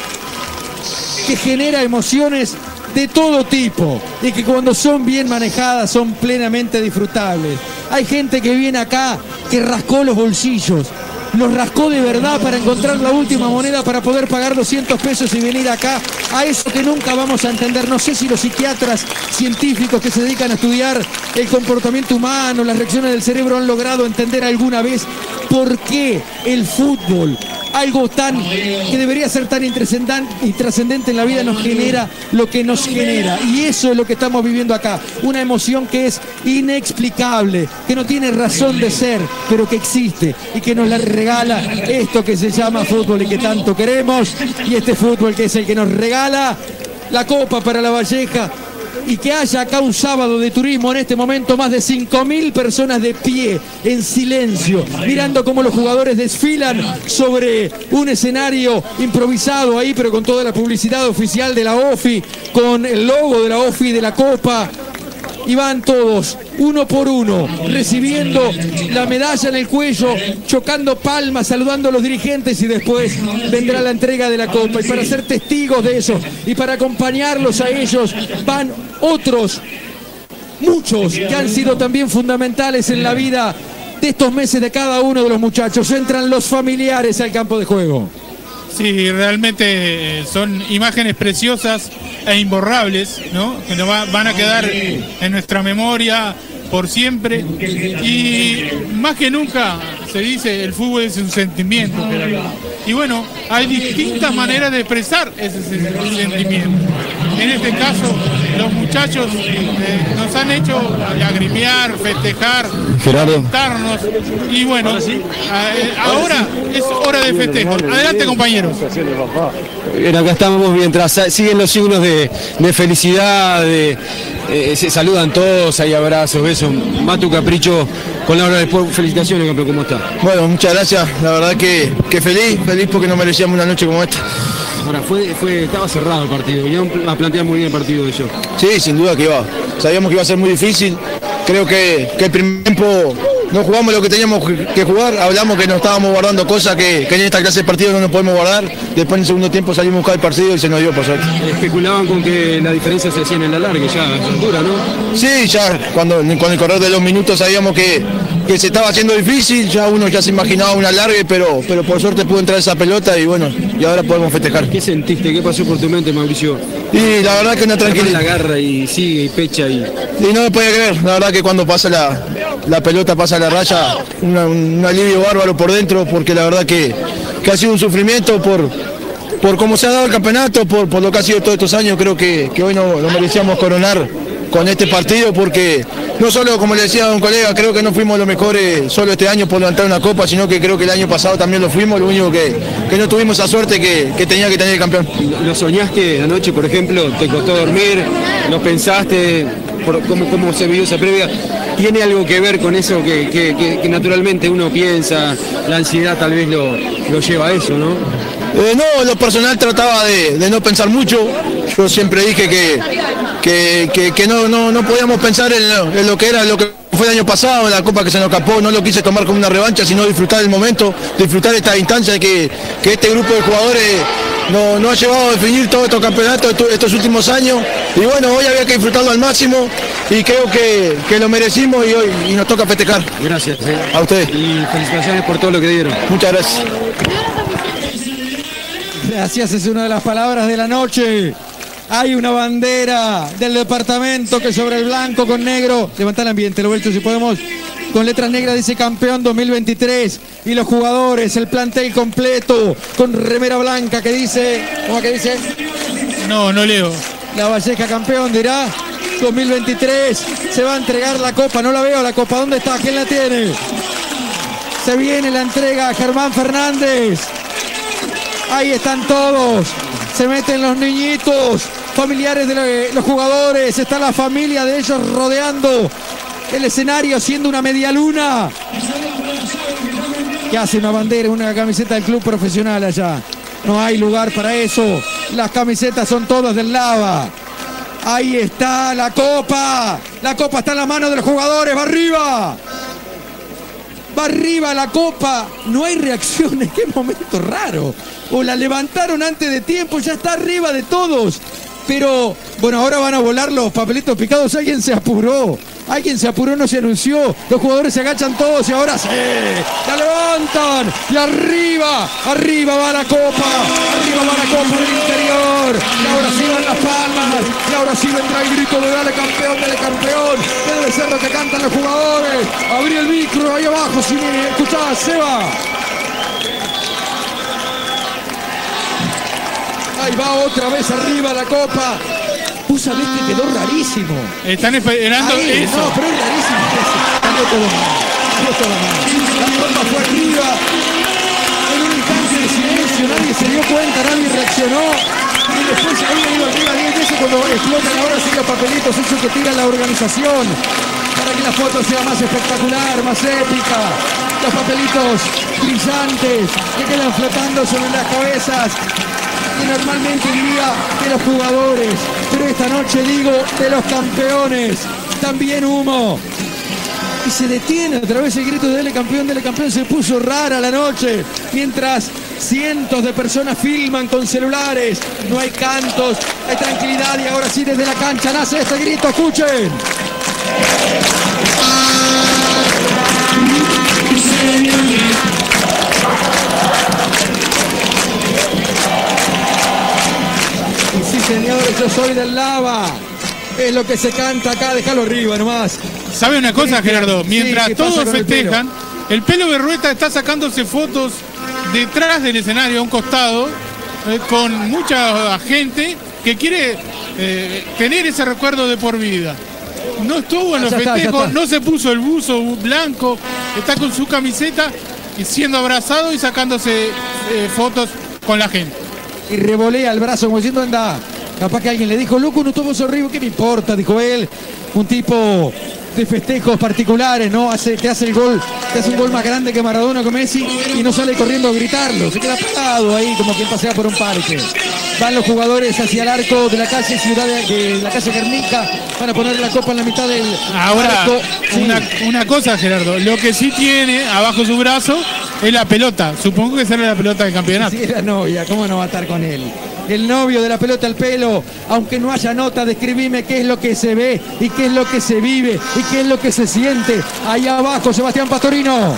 que genera emociones de todo tipo y que cuando son bien manejadas son plenamente disfrutables. Hay gente que viene acá que rascó los bolsillos, los rascó de verdad para encontrar la última moneda para poder pagar doscientos pesos y venir acá a eso que nunca vamos a entender. No sé si los psiquiatras científicos que se dedican a estudiar el comportamiento humano, las reacciones del cerebro han logrado entender alguna vez por qué el fútbol, algo tan que debería ser tan intrascendente en la vida, nos genera lo que nos genera. Y eso es lo que estamos viviendo acá. Una emoción que es inexplicable, que no tiene razón de ser, pero que existe y que nos la regala esto que se llama fútbol y que tanto queremos. Y este fútbol que es el que nos regala la Copa para La Valleja. Y que haya acá un sábado de turismo en este momento, más de cinco mil personas de pie, en silencio, mirando cómo los jugadores desfilan sobre un escenario improvisado ahí, pero con toda la publicidad oficial de la O F I, con el logo de la O F I de la Copa. Y van todos, uno por uno, recibiendo la medalla en el cuello, chocando palmas, saludando a los dirigentes y después vendrá la entrega de la Copa. Y para ser testigos de eso y para acompañarlos a ellos van otros, muchos, que han sido también fundamentales en la vida de estos meses de cada uno de los muchachos. Entran los familiares al campo de juego. Sí, realmente son imágenes preciosas e imborrables, ¿no? Que nos va, van a quedar en nuestra memoria por siempre. Y más que nunca se dice, el fútbol es un sentimiento. Y bueno, hay distintas maneras de expresar ese sentimiento. En este caso, los muchachos eh, nos han hecho lagrimear, festejar, cantarnos. Y bueno, eh, ahora es hora de festejo. Adelante, compañeros. Bien, acá estamos mientras siguen los signos de, de felicidad, de, eh, se saludan todos, hay abrazos, besos. Matu Capricho con la hora después. Felicitaciones, campeón, ¿cómo está? Bueno, muchas gracias, la verdad que, que feliz, feliz porque no merecíamos una noche como esta. Ahora, fue, fue, estaba cerrado el partido, ya a plantear muy bien el partido de ellos. Sí, sin duda que iba, sabíamos que iba a ser muy difícil, creo que, que el primer tiempo no jugamos lo que teníamos que jugar, hablamos que nos estábamos guardando cosas que, que en esta clase de partido no nos podemos guardar, después en el segundo tiempo salimos a buscar el partido y se nos dio por suerte. Especulaban con que la diferencia se hacía en el alargue ya, a esa altura, ¿no? Sí, ya cuando con el correr de los minutos sabíamos que, que se estaba haciendo difícil, ya uno ya se imaginaba un alargue, pero, pero por suerte pudo entrar esa pelota y bueno, y ahora podemos festejar. ¿Qué sentiste? ¿Qué pasó por tu mente, Mauricio? Y la verdad que una tranquilidad. La agarra y sigue y pecha y... Y no me podía creer, la verdad que cuando pasa la, la pelota, pasa la raya, una, un alivio bárbaro por dentro, porque la verdad que, que ha sido un sufrimiento por, por cómo se ha dado el campeonato, por, por lo que ha sido todos estos años. Creo que, que hoy no, no merecíamos coronar con este partido, porque no solo, como le decía a un colega, creo que no fuimos los mejores solo este año por levantar una copa, sino que creo que el año pasado también lo fuimos, lo único que, que no tuvimos esa suerte que, que tenía que tener el campeón. ¿Lo soñaste anoche, por ejemplo? ¿Te costó dormir? ¿Lo pensaste? Por cómo, ¿Cómo se vivió esa previa? ¿Tiene algo que ver con eso que, que, que, que naturalmente uno piensa, la ansiedad tal vez lo, lo lleva a eso, ¿no? Eh, no, lo personal trataba de, de no pensar mucho. Yo siempre dije que, que, que, que no, no, no podíamos pensar en lo, en lo que era lo que fue el año pasado, en la Copa que se nos escapó. No lo quise tomar como una revancha, sino disfrutar el momento, disfrutar esta instancia que, que este grupo de jugadores no, no ha llevado a definir todos estos campeonatos estos, estos últimos años. Y bueno, hoy había que disfrutarlo al máximo y creo que, que lo merecimos y hoy y nos toca festejar. Gracias. Eh. A ustedes. Y felicitaciones por todo lo que dieron. Muchas gracias. Gracias, es una de las palabras de la noche. Hay una bandera del departamento que sobre el blanco con negro, levanta el ambiente, lo vuelto si podemos, con letras negras dice campeón dos mil veintitrés. Y los jugadores, el plantel completo, con remera blanca que dice, ¿cómo que dice? No, no leo. La Valleja campeón, dirá. dos mil veintitrés. Se va a entregar la copa. No la veo la copa. ¿Dónde está? ¿Quién la tiene? Se viene la entrega. Germán Fernández. Ahí están todos. Se meten los niñitos, familiares de los jugadores. Está la familia de ellos rodeando el escenario, haciendo una media luna. Que hace una bandera, una camiseta del club profesional allá. No hay lugar para eso. Las camisetas son todas del Lava. Ahí está la copa. La copa está en la mano de los jugadores. Va arriba. Va arriba la copa. No hay reacciones. Qué momento raro. O la levantaron antes de tiempo. Ya está arriba de todos. Pero, bueno, ahora van a volar los papelitos picados. Alguien se apuró. Alguien se apuró, no se anunció. Los jugadores se agachan todos y ahora sí. La levantan. Y arriba, arriba va la copa. Arriba va la copa del interior. Y ahora sí van las palmas. Y ahora sí vendrá el grito de dale campeón, dale campeón. Que debe ser lo que cantan los jugadores. Abrí el micro ahí abajo si me escuchás, Seba. Ahí va otra vez arriba la copa. Vos sabés que quedó rarísimo. Están esperando ahí, eso. No, pero es rarísimo. Cayó todo mal. Cayó todo mal. La copa fue arriba. En un instante de silencio, nadie se dio cuenta, nadie reaccionó. Y después ahí ido arriba diez veces cuando explotan ahora sí los papelitos, eso que tira la organización. Para que la foto sea más espectacular, más épica. Los papelitos brillantes que quedan flotando sobre las cabezas. Y normalmente diría de los jugadores, pero esta noche digo de los campeones. También humo. Y se detiene otra vez el grito de dele campeón, dele campeón. Se puso rara la noche. Mientras cientos de personas filman con celulares. No hay cantos, hay tranquilidad. Y ahora sí desde la cancha nace este grito. Escuchen. Sí, señores, yo soy del Lava. Es lo que se canta acá, déjalo arriba nomás. ¿Sabe una cosa, Gerardo? Mientras sí, todos festejan, el pelo? el pelo Berrueta está sacándose fotos detrás del escenario, a un costado, eh, con mucha gente que quiere eh, tener ese recuerdo de por vida. No estuvo en los ya festejos, está, está. no se puso el buzo blanco, está con su camiseta y siendo abrazado y sacándose eh, fotos con la gente. Y revolea el brazo como diciendo anda. Capaz que alguien le dijo, loco, no tomo horrible, ¿qué me importa? Dijo él. Un tipo de festejos particulares, ¿no? Hace, te hace el gol, te hace un gol más grande que Maradona con Messi y no sale corriendo a gritarlo. Se queda parado ahí como quien pasea por un parque. Van los jugadores hacia el arco de la calle Ciudad de, de la calle Guernica. Van a poner la copa en la mitad del Ahora, arco. Sí. una, una cosa, Gerardo, lo que sí tiene abajo su brazo es la pelota. Supongo que será la pelota del campeonato. Sí, la novia, ¿cómo no va a estar con él? El novio de la pelota al pelo, aunque no haya nota, describime qué es lo que se ve y qué es lo que se vive y qué es lo que se siente. Ahí abajo, Sebastián Pastorino.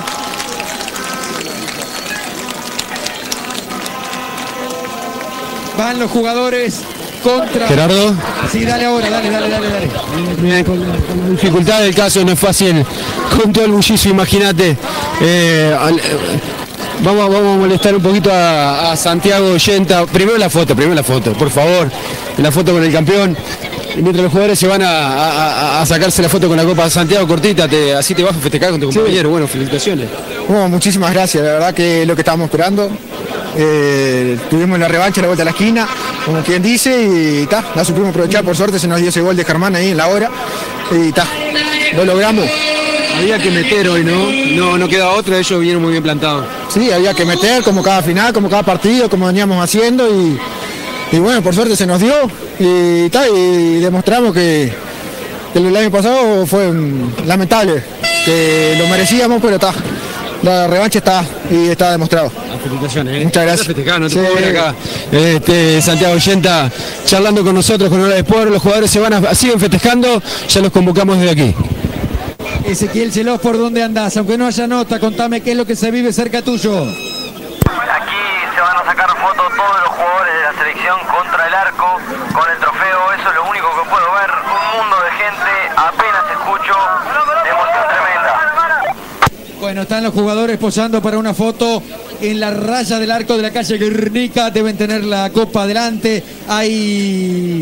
Van los jugadores contra... Gerardo. Sí, dale ahora, dale, dale, dale, dale. Mira, con, la, con la dificultad del caso no es fácil. Con todo el bullicio, imagínate. Eh, al, eh, Vamos, vamos a molestar un poquito a, a Santiago Oyenta. Primero la foto, primero la foto, por favor. La foto con el campeón. Y mientras los jugadores se van a, a, a sacarse la foto con la Copa de Santiago, cortita, te, así te vas a festejar con tu sí. compañero. Bueno, felicitaciones. Bueno, muchísimas gracias, la verdad que es lo que estábamos esperando. Eh, tuvimos la revancha, la vuelta a la esquina, como quien dice, y ta, la supimos aprovechar. Por suerte se nos dio ese gol de Germán ahí en la hora. Y ta, lo logramos. Había que meter hoy, ¿no? No, no queda otra, ellos vinieron muy bien plantados. Sí, había que meter como cada final, como cada partido, como veníamos haciendo y, y bueno, por suerte se nos dio y, ta, y demostramos que, que el año pasado fue um, lamentable, que lo merecíamos, pero está, la revancha está y está demostrado. Felicitaciones, ¿eh? Muchas gracias. No te sí. puedo ver acá. Este, Santiago Oyenta charlando con nosotros con Hora de Sport, los jugadores se van a, siguen festejando, ya los convocamos desde aquí. Ezequiel Celos, ¿por dónde andás? Aunque no haya nota, contame qué es lo que se vive cerca tuyo. Aquí se van a sacar fotos todos los jugadores de la selección contra el arco, con el trofeo, eso es lo único que puedo ver. Un mundo de gente, apenas escucho, emoción tremenda. Bueno, están los jugadores posando para una foto en la raya del arco de la calle Guernica. Deben tener la copa adelante. Hay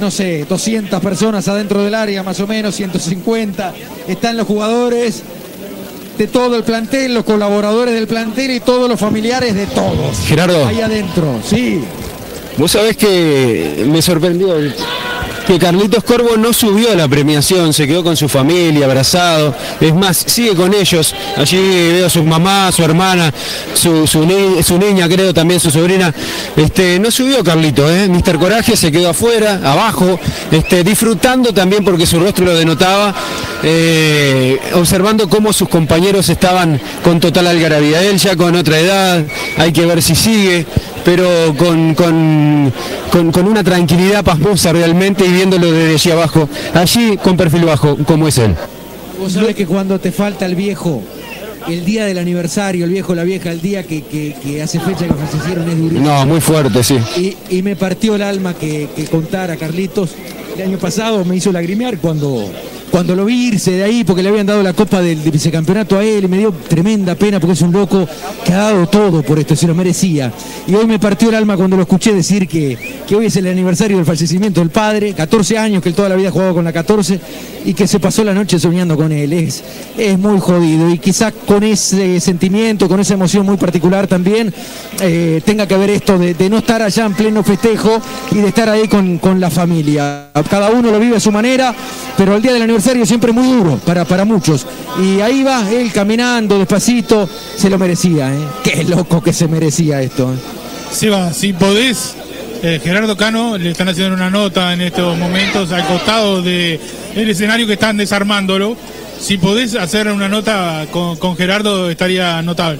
no sé, doscientas personas adentro del área, más o menos, ciento cincuenta. Están los jugadores de todo el plantel, los colaboradores del plantel y todos los familiares de todos. Gerardo. Ahí adentro, sí. Vos sabés que me sorprendió el- que Carlitos Corvo no subió a la premiación, se quedó con su familia, abrazado. Es más, sigue con ellos. Allí veo a su mamá, su hermana, su, su, ni- su niña, creo, también su sobrina. Este, no subió Carlitos, ¿eh? míster Coraje se quedó afuera, abajo, este, disfrutando también porque su rostro lo denotaba, eh, observando cómo sus compañeros estaban con total algarabía. Él ya con otra edad, hay que ver si sigue, pero con, con, con, con una tranquilidad pasmosa realmente y viéndolo desde allí abajo, allí con perfil bajo, como es él. Vos sabés que cuando te falta el viejo, el día del aniversario, el viejo, la vieja, el día que, que, que hace fecha que fallecieron es durísimo. No, muy fuerte, sí. Y, y me partió el alma que, que contara Carlitos. El año pasado me hizo lagrimear cuando, cuando lo vi irse de ahí porque le habían dado la copa del, del vicecampeonato a él y me dio tremenda pena porque es un loco que ha dado todo por esto, se lo merecía. Y hoy me partió el alma cuando lo escuché decir que, que hoy es el aniversario del fallecimiento del padre, catorce años que él toda la vida ha jugado con la catorce y que se pasó la noche soñando con él. Es, es muy jodido y quizás con ese sentimiento, con esa emoción muy particular también eh, tenga que ver esto de, de no estar allá en pleno festejo y de estar ahí con, con la familia. Cada uno lo vive a su manera, pero el día del aniversario siempre muy duro para, para muchos. Y ahí va él caminando despacito, se lo merecía, ¿eh? Qué loco que se merecía esto. ¿eh? Seba, si podés, eh, Gerardo Cano le están haciendo una nota en estos momentos al costado del escenario que están desarmándolo. Si podés hacer una nota con, con Gerardo estaría notable.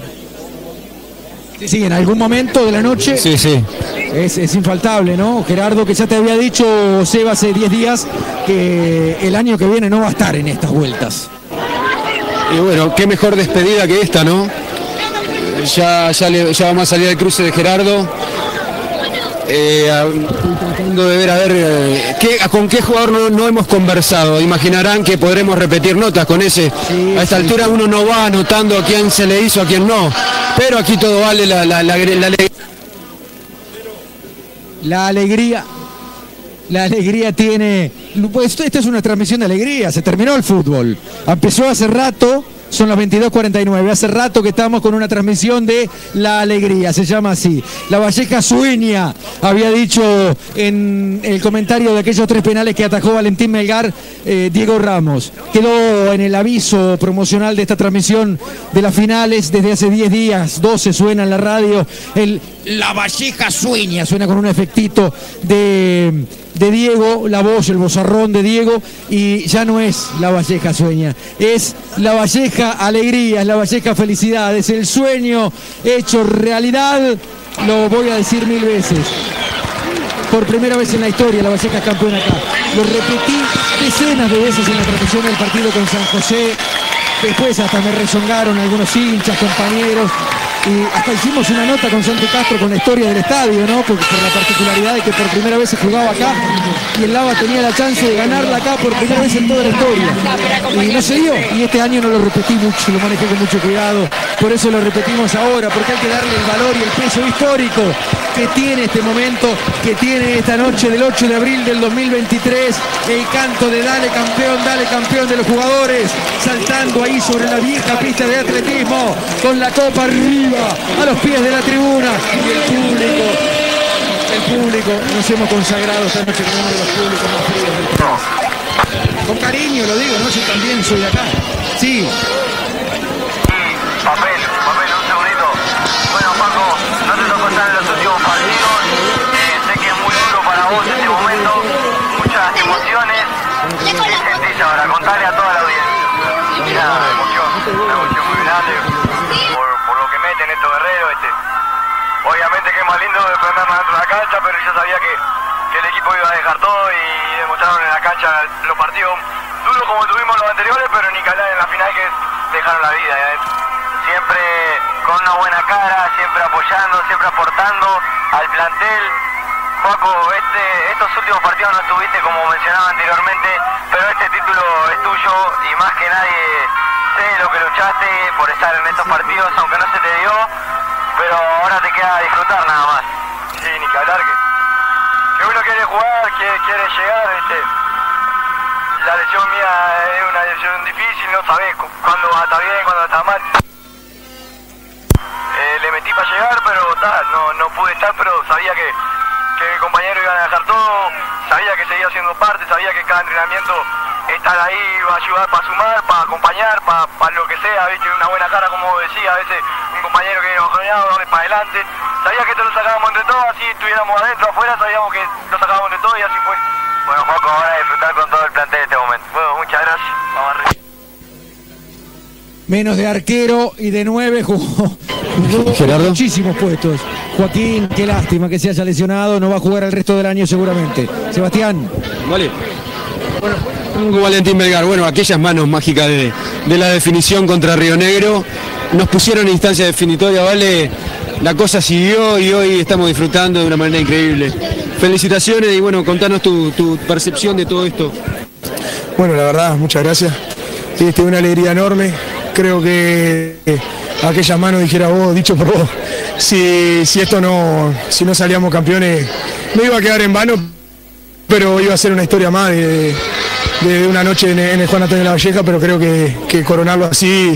Sí, en algún momento de la noche. Sí, sí. Es, es infaltable, ¿no? Gerardo, que ya te había dicho, Seba, hace diez días, que el año que viene no va a estar en estas vueltas. Y bueno, qué mejor despedida que esta, ¿no? Ya, ya, le- ya vamos a salir al cruce de Gerardo. Eh, a- estoy tratando de ver a ver eh, qué- con qué jugador no, no hemos conversado. Imaginarán que podremos repetir notas con ese. A esta altura uno no va anotando a quién se le hizo, a quién no. Pero aquí todo vale la, la, la, la, la- La alegría, la alegría tiene... Pues esta es una transmisión de alegría, se terminó el fútbol. Empezó hace rato, son las veintidós cuarenta y nueve, hace rato que estamos con una transmisión de la alegría, se llama así. La Valleja sueña, había dicho en el comentario de aquellos tres penales que atajó Valentín Melgar, eh, Diego Ramos. Quedó en el aviso promocional de esta transmisión de las finales desde hace diez días, doce suena en la radio, el La Valleja sueña, suena con un efectito de, de Diego, la voz, el vozarrón de Diego, y ya no es La Valleja sueña, es La Valleja alegría, es La Valleja felicidad, es el sueño hecho realidad, lo voy a decir mil veces. Por primera vez en la historia, La Valleja es campeón acá. Lo repetí decenas de veces en la transmisión del partido con San José. Después hasta me rezongaron algunos hinchas, compañeros. Y hasta hicimos una nota con Santi Castro con la historia del estadio, ¿no? Porque por la particularidad de que por primera vez se jugaba acá y el Lava tenía la chance de ganarla acá por primera vez en toda la historia. Y no se dio. Y este año no lo repetí mucho, lo manejé con mucho cuidado. Por eso lo repetimos ahora, porque hay que darle el valor y el peso histórico que tiene este momento, que tiene esta noche del ocho de abril del dos mil veintitrés, el canto de dale campeón, dale campeón de los jugadores, saltando ahí sobre la vieja pista de atletismo, con la copa arriba, a los pies de la tribuna, y el público, el público, nos hemos consagrado esta noche como uno de los públicos más fríos del país. Con cariño lo digo, ¿no? Yo también soy de acá. Sí. Papel, papel, un segundito. Bueno, Paco, no te tocó estar en los últimos partidos. Eh, sé que es muy duro para vos este momento. Muchas emociones. ¿Qué sentís ahora? Contale a toda la audiencia. Mira, una emoción, una emoción muy grande por, por lo que meten estos guerreros. Este. Obviamente que es más lindo defendernos dentro de la cancha, pero yo sabía que, que el equipo iba a dejar todo y demostraron en la cancha los partidos duros como tuvimos los anteriores, pero ni que hablar en la final que dejaron la vida. ¿eh? Siempre con una buena cara, siempre apoyando, siempre aportando al plantel. Paco, este, estos últimos partidos no estuviste como mencionaba anteriormente, pero este título es tuyo y más que nadie sé lo que luchaste por estar en estos partidos, aunque no se te dio, pero ahora te queda disfrutar nada más. Sí, ni que hablar que, que uno quiere jugar, quiere, quiere llegar, este, la lesión mía es una lesión difícil, no sabés cuándo va a estar bien, cuándo va a estar mal. Eh, le metí para llegar, pero ta, no, no pude estar, pero sabía que, que mi compañero iba a dejar todo, sabía que seguía siendo parte, sabía que cada entrenamiento estar ahí va a ayudar para sumar, para acompañar, para, para lo que sea, ¿viste? Una buena cara, como decía, a veces un compañero que viene bajoneado, darle para adelante. Sabía que esto lo sacábamos entre todos, así estuviéramos adentro, afuera, sabíamos que lo sacábamos entre todos y así fue. Bueno, Juanco, ahora a disfrutar con todo el plantel de este momento. Bueno, muchas gracias. Vamos arriba. Menos de arquero y de nueve jugó, jugó Gerardo. muchísimos puestos. Joaquín, qué lástima que se haya lesionado, no va a jugar el resto del año seguramente. Sebastián. Vale. Bueno, Valentín Melgar, bueno, aquellas manos mágicas de, de la definición contra Río Negro nos pusieron en instancia definitoria, ¿vale? La cosa siguió y hoy estamos disfrutando de una manera increíble. Felicitaciones y bueno, contanos tu, tu percepción de todo esto. Bueno, la verdad, muchas gracias. Este, una alegría enorme. Creo que eh, aquellas manos, dijera vos, dicho por vos, si, si esto no, si no salíamos campeones, no iba a quedar en vano, pero iba a ser una historia más de, de, de una noche en, en el Juan Antonio de la Valleja, pero creo que, que coronarlo así,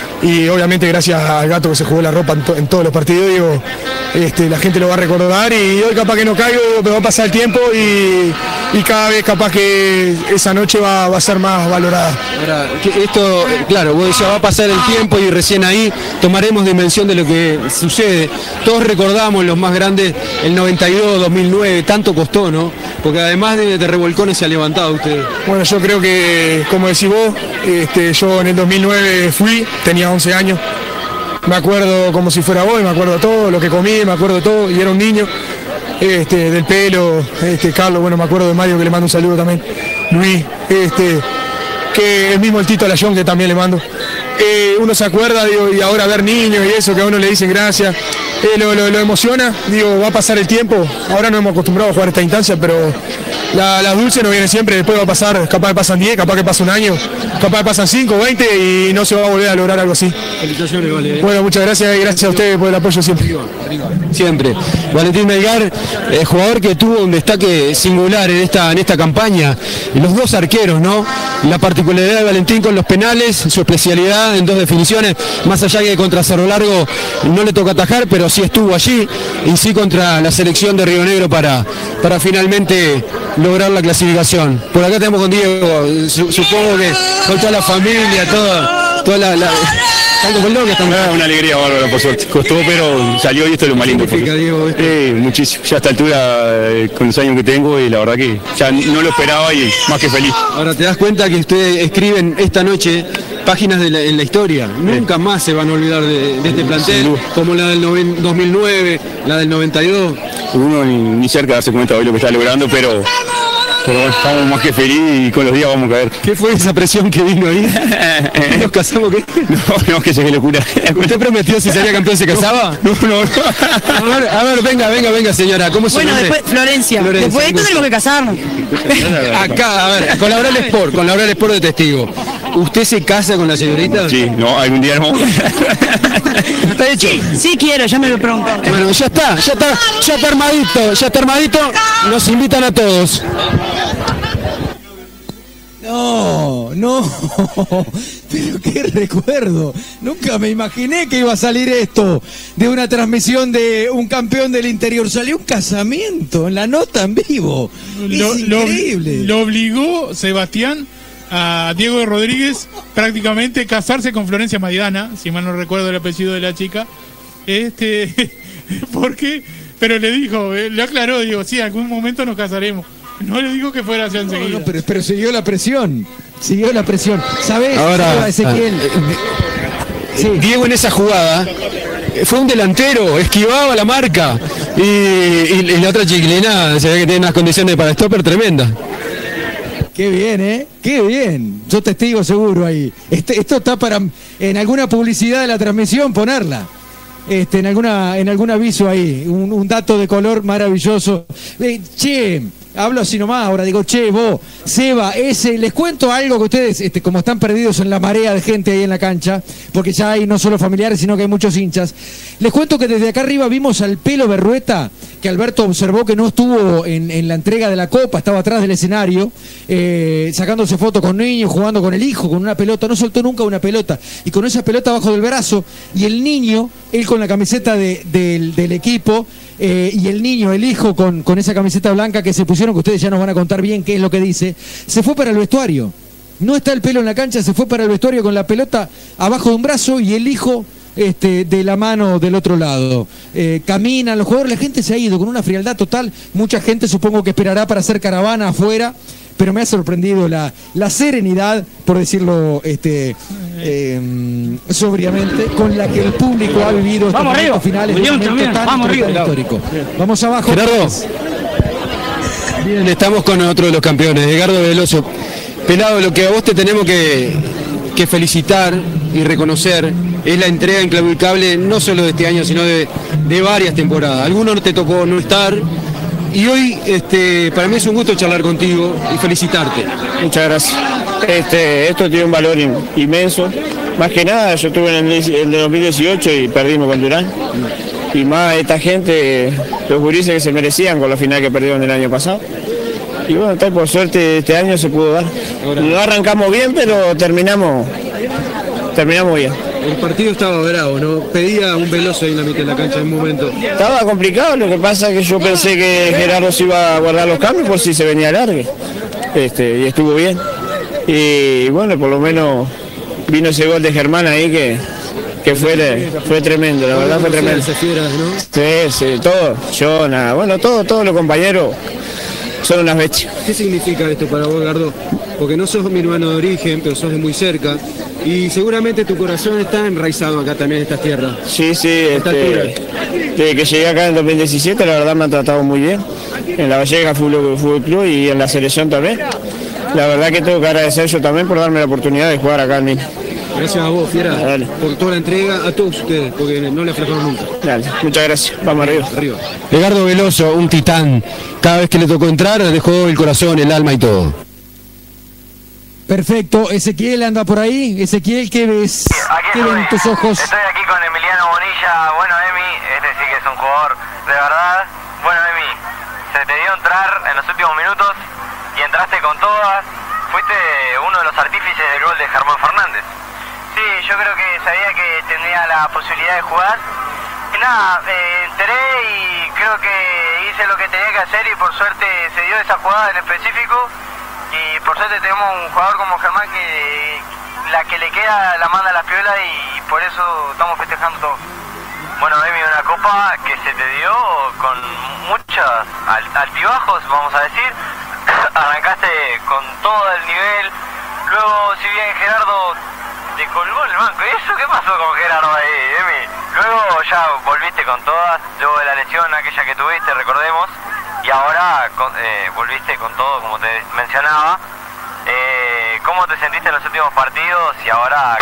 y obviamente gracias al Gato que se jugó la ropa en, to, en todos los partidos, digo, este, la gente lo va a recordar y hoy capaz que no caigo, pero va a pasar el tiempo y, y cada vez capaz que esa noche va, va a ser más valorada. Ahora, que esto, claro, vos decías, va a pasar el tiempo y recién ahí tomaremos dimensión de lo que sucede. Todos recordamos los más grandes, el noventa y dos, dos mil nueve, tanto costó, ¿no? Porque además de, de revolcones se ha levantado usted. Bueno, yo creo que, como decís vos, este, yo en el dos mil nueve fui, tenía once años. Me acuerdo como si fuera hoy, me acuerdo todo, lo que comí, me acuerdo todo, y era un niño, este, del pelo, este, Carlos, bueno, me acuerdo de Mario, que le mando un saludo también, Luis, este, que el mismo el Tito Alayón, que también le mando. Eh, uno se acuerda, digo, y ahora ver niños y eso, que a uno le dicen gracias, eh, lo, lo, lo emociona, digo, va a pasar el tiempo, ahora no hemos acostumbrado a jugar esta instancia, pero la, la dulce no viene siempre, después va a pasar, capaz que pasan diez, capaz que pasa un año, capaz que pasan cinco, veinte y no se va a volver a lograr algo así. Felicitaciones, vale. Bueno, muchas gracias y gracias a ustedes por el apoyo siempre. Siempre. Valentín Melgar, eh, jugador que tuvo un destaque singular en esta, en esta campaña. Y los dos arqueros, ¿no? La particularidad de Valentín con los penales, su especialidad en dos definiciones, más allá que contra Cerro Largo no le toca atajar, pero sí estuvo allí, y sí contra la selección de Río Negro para, para finalmente lograr la clasificación. Por acá tenemos con Diego, su, supongo que con toda la familia, toda, toda la... la Ah, una alegría bárbara, por suerte. Costó, pero salió y esto es lo más lindo. Eh, muchísimo. Ya a esta altura, eh, con los años que tengo, y la verdad que ya no lo esperaba y más que feliz. Ahora te das cuenta que ustedes escriben esta noche páginas de la, en la historia. Nunca eh. más se van a olvidar de, de este plantel, como la del noven, dos mil nueve, la del noventa y dos. Uno ni, ni cerca de darse cuenta hoy lo que está logrando, pero... Pero bueno, estamos más que felices y con los días vamos a caer. ¿Qué fue esa presión que vino ahí? ¿Nos casamos qué? No, no, que qué locura. ¿Usted prometió si salía campeón se casaba? No, no, no. A ver, a ver, venga, venga, venga, señora. ¿Cómo se llama? Bueno, después, Florencia. Florencia. Después de esto tenemos que casarnos. Acá, a ver, con Laurel Sport, con Laurel Sport de testigo. ¿Usted se casa con la señorita? Sí, no, algún día no. ¿Está hecho? Sí, sí quiero, ya me lo pregunto. Bueno, ya está, ya está, ya está armadito, ya está armadito. Nos invitan a todos. No, no, pero qué recuerdo. Nunca me imaginé que iba a salir esto de una transmisión de un campeón del interior. Salió un casamiento en la nota en vivo. Es lo, increíble. Lo, lo obligó Sebastián a Diego Rodríguez prácticamente casarse con Florencia Maidana, si mal no recuerdo el apellido de la chica. Este, porque, pero le dijo, le aclaró, digo, sí, en algún momento nos casaremos. No le digo que fuera hacia enseguida. No, no, pero, pero siguió la presión. Siguió la presión. ¿Sabés? Ahora, Ezequiel. Sí. Diego en esa jugada fue un delantero, esquivaba la marca. Y, y, y la otra chiquilina se ve que tiene unas condiciones para stopper tremendas. Qué bien, ¿eh? Qué bien. Yo testigo seguro ahí. Este, esto está para en alguna publicidad de la transmisión ponerla. Este, en alguna, en algún aviso ahí. Un, un dato de color maravilloso. Eh, che. Hablo así nomás, ahora digo, che, vos, Seba, ese, les cuento algo que ustedes, este, como están perdidos en la marea de gente ahí en la cancha, porque ya hay no solo familiares, sino que hay muchos hinchas, les cuento que desde acá arriba vimos al Pelo Berrueta que Alberto observó que no estuvo en, en la entrega de la Copa, estaba atrás del escenario, eh, sacándose fotos con niños, jugando con el hijo, con una pelota, no soltó nunca una pelota, y con esa pelota abajo del brazo, y el niño, él con la camiseta de, del, del equipo, eh, y el niño, el hijo, con, con esa camiseta blanca que se pusieron, que ustedes ya nos van a contar bien qué es lo que dice, se fue para el vestuario. No está el pelo en la cancha, se fue para el vestuario con la pelota abajo de un brazo y el hijo este, de la mano del otro lado. Eh, caminan los jugadores, la gente se ha ido con una frialdad total. Mucha gente supongo que esperará para hacer caravana afuera, pero me ha sorprendido la, la serenidad, por decirlo este, eh, sobriamente, con la que el público ha vivido estos momentos finales de un momento tan, Vamos tan histórico. Vamos abajo. Gerardo. Bien, estamos con otro de los campeones, Edgardo Veloso. Pelado, lo que a vos te tenemos que, que felicitar y reconocer es la entrega inclaudicable no solo de este año, sino de, de varias temporadas. Algunos te tocó no estar y hoy este, para mí es un gusto charlar contigo y felicitarte. Muchas gracias. Este, esto tiene un valor in, inmenso. Más que nada, yo estuve en el, el de dos mil dieciocho y perdimos con Durán. Y más esta gente, los gurises que se merecían con la final que perdieron el año pasado. Y bueno, tal, por suerte este año se pudo dar. No arrancamos bien, pero terminamos terminamos bien. El partido estaba bravo, ¿no? Pedía un Veloso ahí en la mitad de la cancha en un momento. Estaba complicado, lo que pasa es que yo pensé que Gerardo se iba a guardar los cambios por si se venía largue. Este, y estuvo bien. Y bueno, por lo menos vino ese gol de Germán ahí que, que fue, fue tremendo, la verdad fue tremendo. Sí, sí, todo. Yo, nada, bueno, todo, todos los compañeros. Son unas bestias. ¿Qué significa esto para vos, Gardo? Porque no sos mi hermano de origen, pero sos de muy cerca. Y seguramente tu corazón está enraizado acá también en estas tierras. Sí, sí. Este, desde que llegué acá en dos mil diecisiete, la verdad me han tratado muy bien. En la Vallega Fútbol, Fútbol Club y en la selección también. La verdad que tengo que agradecer yo también por darme la oportunidad de jugar acá en Mina. Gracias a vos, Fiera, Dale. por toda la entrega, a todos ustedes, porque no le aflojaron nunca. Dale, muchas gracias. Vamos arriba. arriba. Edgardo Veloso, un titán. Cada vez que le tocó entrar, dejó el corazón, el alma y todo. Perfecto. Ezequiel anda por ahí. Ezequiel, ¿qué ves? ¿Qué ven en tus ojos? Estoy aquí con Emiliano Bonilla. Bueno, Emi, este sí que es un jugador de verdad. Bueno, Emi, se te dio entrar en los últimos minutos y entraste con todas. Fuiste uno de los artífices del gol de Germán Fernández. Sí, yo creo que sabía que tenía la posibilidad de jugar. Y nada, eh, enteré y creo que hice lo que tenía que hacer y por suerte se dio esa jugada en específico. Y por suerte tenemos un jugador como Germán que la que le queda la manda a la piola y por eso estamos festejando todo. Bueno, Emi, una copa que se te dio con muchos altibajos, vamos a decir. Arrancaste con todo el nivel. Luego, si bien Gerardo te colgó en el banco. ¿Y eso qué pasó con Gerardo ahí, Emi? Luego ya volviste con todas, luego de la lesión aquella que tuviste, recordemos, y ahora con, eh, volviste con todo, como te mencionaba. Eh, ¿Cómo te sentiste en los últimos partidos y ahora?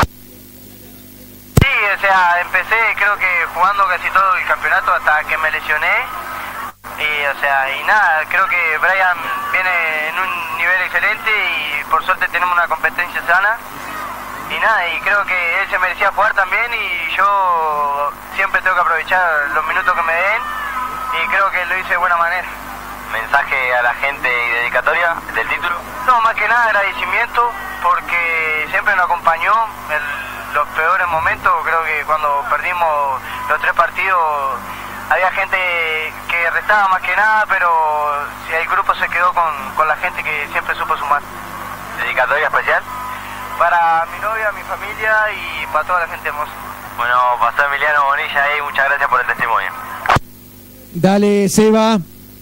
Sí, o sea, empecé creo que jugando casi todo el campeonato hasta que me lesioné. Y, o sea, y nada, creo que Brian viene en un nivel excelente y por suerte tenemos una competencia sana. Y nada, y creo que él se merecía jugar también y yo siempre tengo que aprovechar los minutos que me den y creo que lo hice de buena manera. ¿Mensaje a la gente y dedicatoria del título? No, más que nada agradecimiento porque siempre nos acompañó en los peores momentos. Creo que cuando perdimos los tres partidos había gente que restaba más que nada, pero si el grupo se quedó con, con la gente que siempre supo sumar. ¿Dedicatoria especial? Para mi novia, mi familia y para toda la gente hermosa. Bueno, pasó Emiliano Bonilla ahí, muchas gracias por el testimonio. Dale, Seba.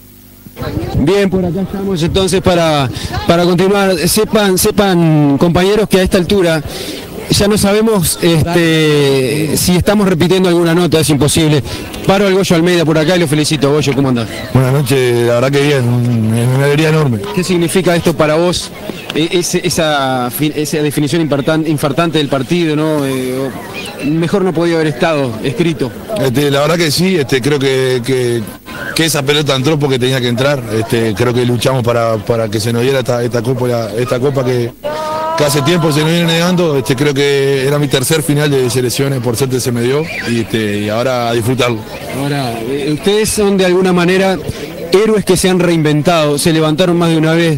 Bien, por acá estamos entonces para, para continuar. Sepan, sepan, compañeros, que a esta altura ya no sabemos este, si estamos repitiendo alguna nota, es imposible. Paro al Goyo Almeida por acá y lo felicito. Goyo, ¿cómo andás? Buenas noches, la verdad que bien, una alegría enorme. ¿Qué significa esto para vos? Ese, esa, esa definición infartante del partido, ¿no? Eh, mejor no podía haber estado escrito. Este, la verdad que sí, este, creo que, que, que esa pelota entró porque tenía que entrar. Este, creo que luchamos para, para que se nos diera esta, esta copa, esta copa que, que que hace tiempo se me viene negando. Este, creo que era mi tercer final de selecciones, por suerte se me dio, y, este, y ahora a disfrutarlo. Ahora, eh, ustedes son de alguna manera héroes que se han reinventado, se levantaron más de una vez,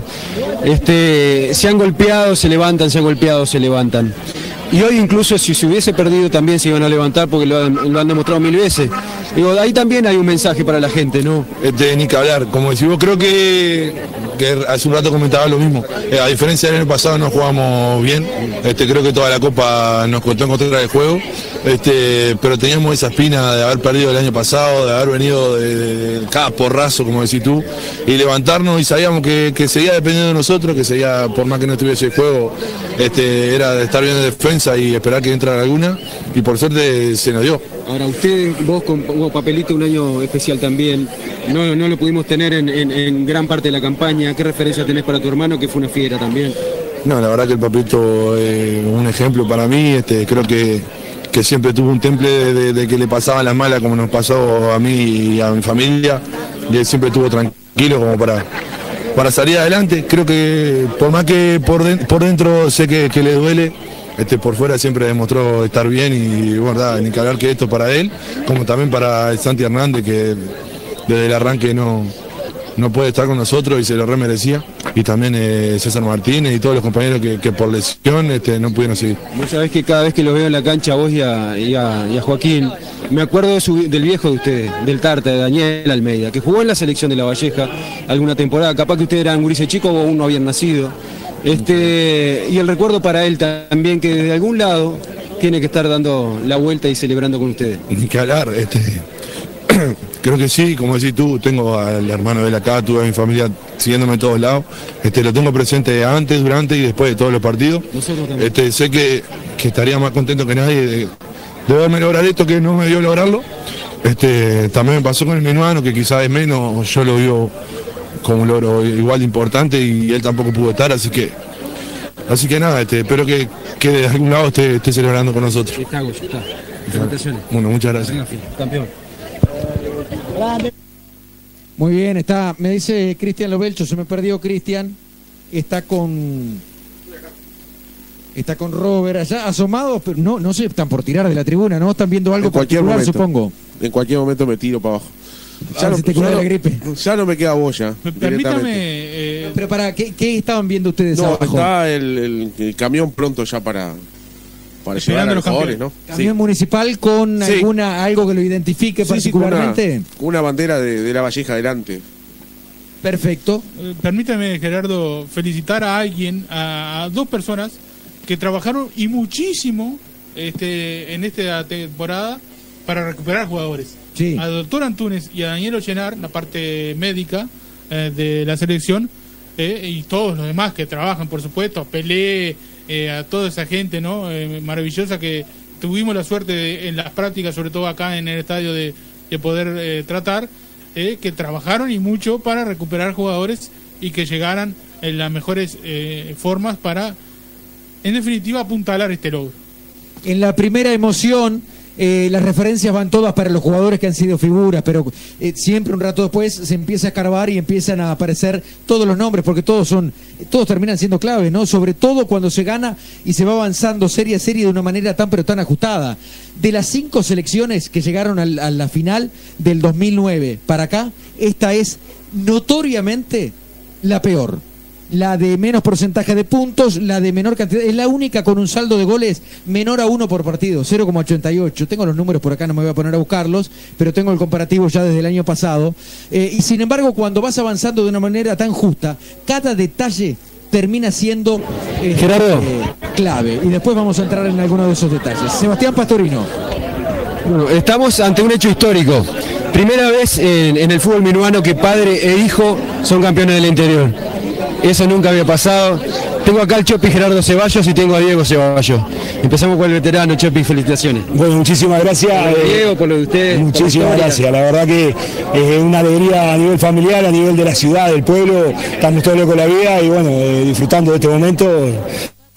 este, se han golpeado, se levantan, se han golpeado, se levantan. Y hoy incluso si se hubiese perdido también se iban a levantar porque lo han, lo han demostrado mil veces. Digo, ahí también hay un mensaje para la gente, ¿no? Este, ni que hablar, como decimos, creo que, que hace un rato comentaba lo mismo. Eh, a diferencia del año pasado no jugamos bien, este, creo que toda la Copa nos costó encontrar el juego, este, pero teníamos esa espina de haber perdido el año pasado, de haber venido de, de, de cada porrazo, como decís tú, y levantarnos, y sabíamos que, que seguía dependiendo de nosotros, que seguía, por más que no estuviese el juego, este, era de estar bien en defensa y esperar que entrara alguna, y por suerte se nos dio. Ahora usted, vos con vos, Papelito, un año especial también, no, no lo pudimos tener en, en, en gran parte de la campaña. ¿Qué referencia tenés para tu hermano, que fue una fiera también? No, la verdad que el Papelito es un ejemplo para mí, este, creo que, que siempre tuvo un temple de, de, de que le pasaban las malas como nos pasó a mí y a mi familia, y él siempre estuvo tranquilo como para, para salir adelante. Creo que por más que por, de, por dentro sé que, que le duele, Este, por fuera siempre demostró estar bien, y verdad, ni que hablar que esto para él, como también para el Santi Hernández, que desde el arranque no, no puede estar con nosotros y se lo remerecía, y también eh, César Martínez y todos los compañeros que, que por lesión este, no pudieron seguir. Vos sabés que cada vez que los veo en la cancha, a vos y a, y a, y a Joaquín, me acuerdo de su, del viejo de ustedes, del Tarta, de Daniel Almeida, que jugó en la selección de La Valleja alguna temporada, capaz que ustedes eran gurises chicos o aún no habían nacido. Este, y el recuerdo para él también, que desde algún lado tiene que estar dando la vuelta y celebrando con ustedes. Ni que hablar, este, creo que sí, como decís tú, tengo al hermano de él acá, tuve a mi familia siguiéndome en todos lados, este, lo tengo presente antes, durante y después de todos los partidos. Este, sé que, que estaría más contento que nadie de, de verme lograr esto, que no me dio lograrlo. Este, también me pasó con el Menuano, que quizás es menos, yo lo veo como un logro igual de importante, y él tampoco pudo estar, así que así que nada, este, espero que, que de algún lado esté, esté celebrando con nosotros. Está, está. Felicitaciones. Bueno, muchas gracias. Campeón. Muy bien, está, me dice Cristian Lobelcho, se me perdió Cristian, está con está con Robert allá asomados, pero no, no se están por tirar de la tribuna, ¿no? Están viendo algo en cualquier particular, momento, supongo. En cualquier momento me tiro para abajo. Ya no, si te cura ya, la no, gripe. ya no me queda boya. Permítame. Eh, Pero para, ¿qué, qué estaban viendo ustedes no, abajo? está el, el, el camión pronto ya para, para llegar a los jugadores, ¿no? ¿Camión sí. municipal con sí. alguna algo que lo identifique sí, particularmente? Sí, con una, una bandera de, de La Valleja adelante. Perfecto. Eh, permítame, Gerardo, felicitar a alguien, a, a dos personas que trabajaron y muchísimo este, en esta temporada para recuperar jugadores. Sí. Al doctor Antunes y a Daniel Ollenar, la parte médica eh, de la selección, eh, y todos los demás que trabajan, por supuesto, a Pelé, eh, a toda esa gente, ¿no? Eh, maravillosa, que tuvimos la suerte de, en las prácticas, sobre todo acá en el estadio, de, de poder eh, tratar, eh, que trabajaron y mucho para recuperar jugadores y que llegaran en las mejores eh, formas para, en definitiva, apuntalar este logro. En la primera emoción, Eh, las referencias van todas para los jugadores que han sido figuras, pero eh, siempre un rato después se empieza a escarbar y empiezan a aparecer todos los nombres, porque todos son, todos terminan siendo claves, ¿no? Sobre todo cuando se gana y se va avanzando serie a serie de una manera tan pero tan ajustada. De las cinco selecciones que llegaron al, a la final del dos mil nueve para acá, esta es notoriamente la peor. La de menos porcentaje de puntos, la de menor cantidad, es la única con un saldo de goles menor a uno por partido, cero coma ochenta y ocho. Tengo los números por acá, no me voy a poner a buscarlos, pero tengo el comparativo ya desde el año pasado. Eh, y sin embargo, cuando vas avanzando de una manera tan justa, cada detalle termina siendo eh, Gerardo. Eh, clave. Y después vamos a entrar en alguno de esos detalles. Sebastián Pastorino. Bueno, estamos ante un hecho histórico. Primera vez en, en el fútbol minuano que padre e hijo son campeones del interior. Eso nunca había pasado. Tengo acá al Chopi Gerardo Ceballos y tengo a Diego Ceballos. Empezamos con el veterano, Chopi, felicitaciones. Bueno, muchísimas gracias. Por lo de Diego, por lo de ustedes. Muchísimas gracias. La verdad que es una alegría a nivel familiar, a nivel de la ciudad, del pueblo. Estamos todos locos con la vida y bueno, eh, disfrutando de este momento.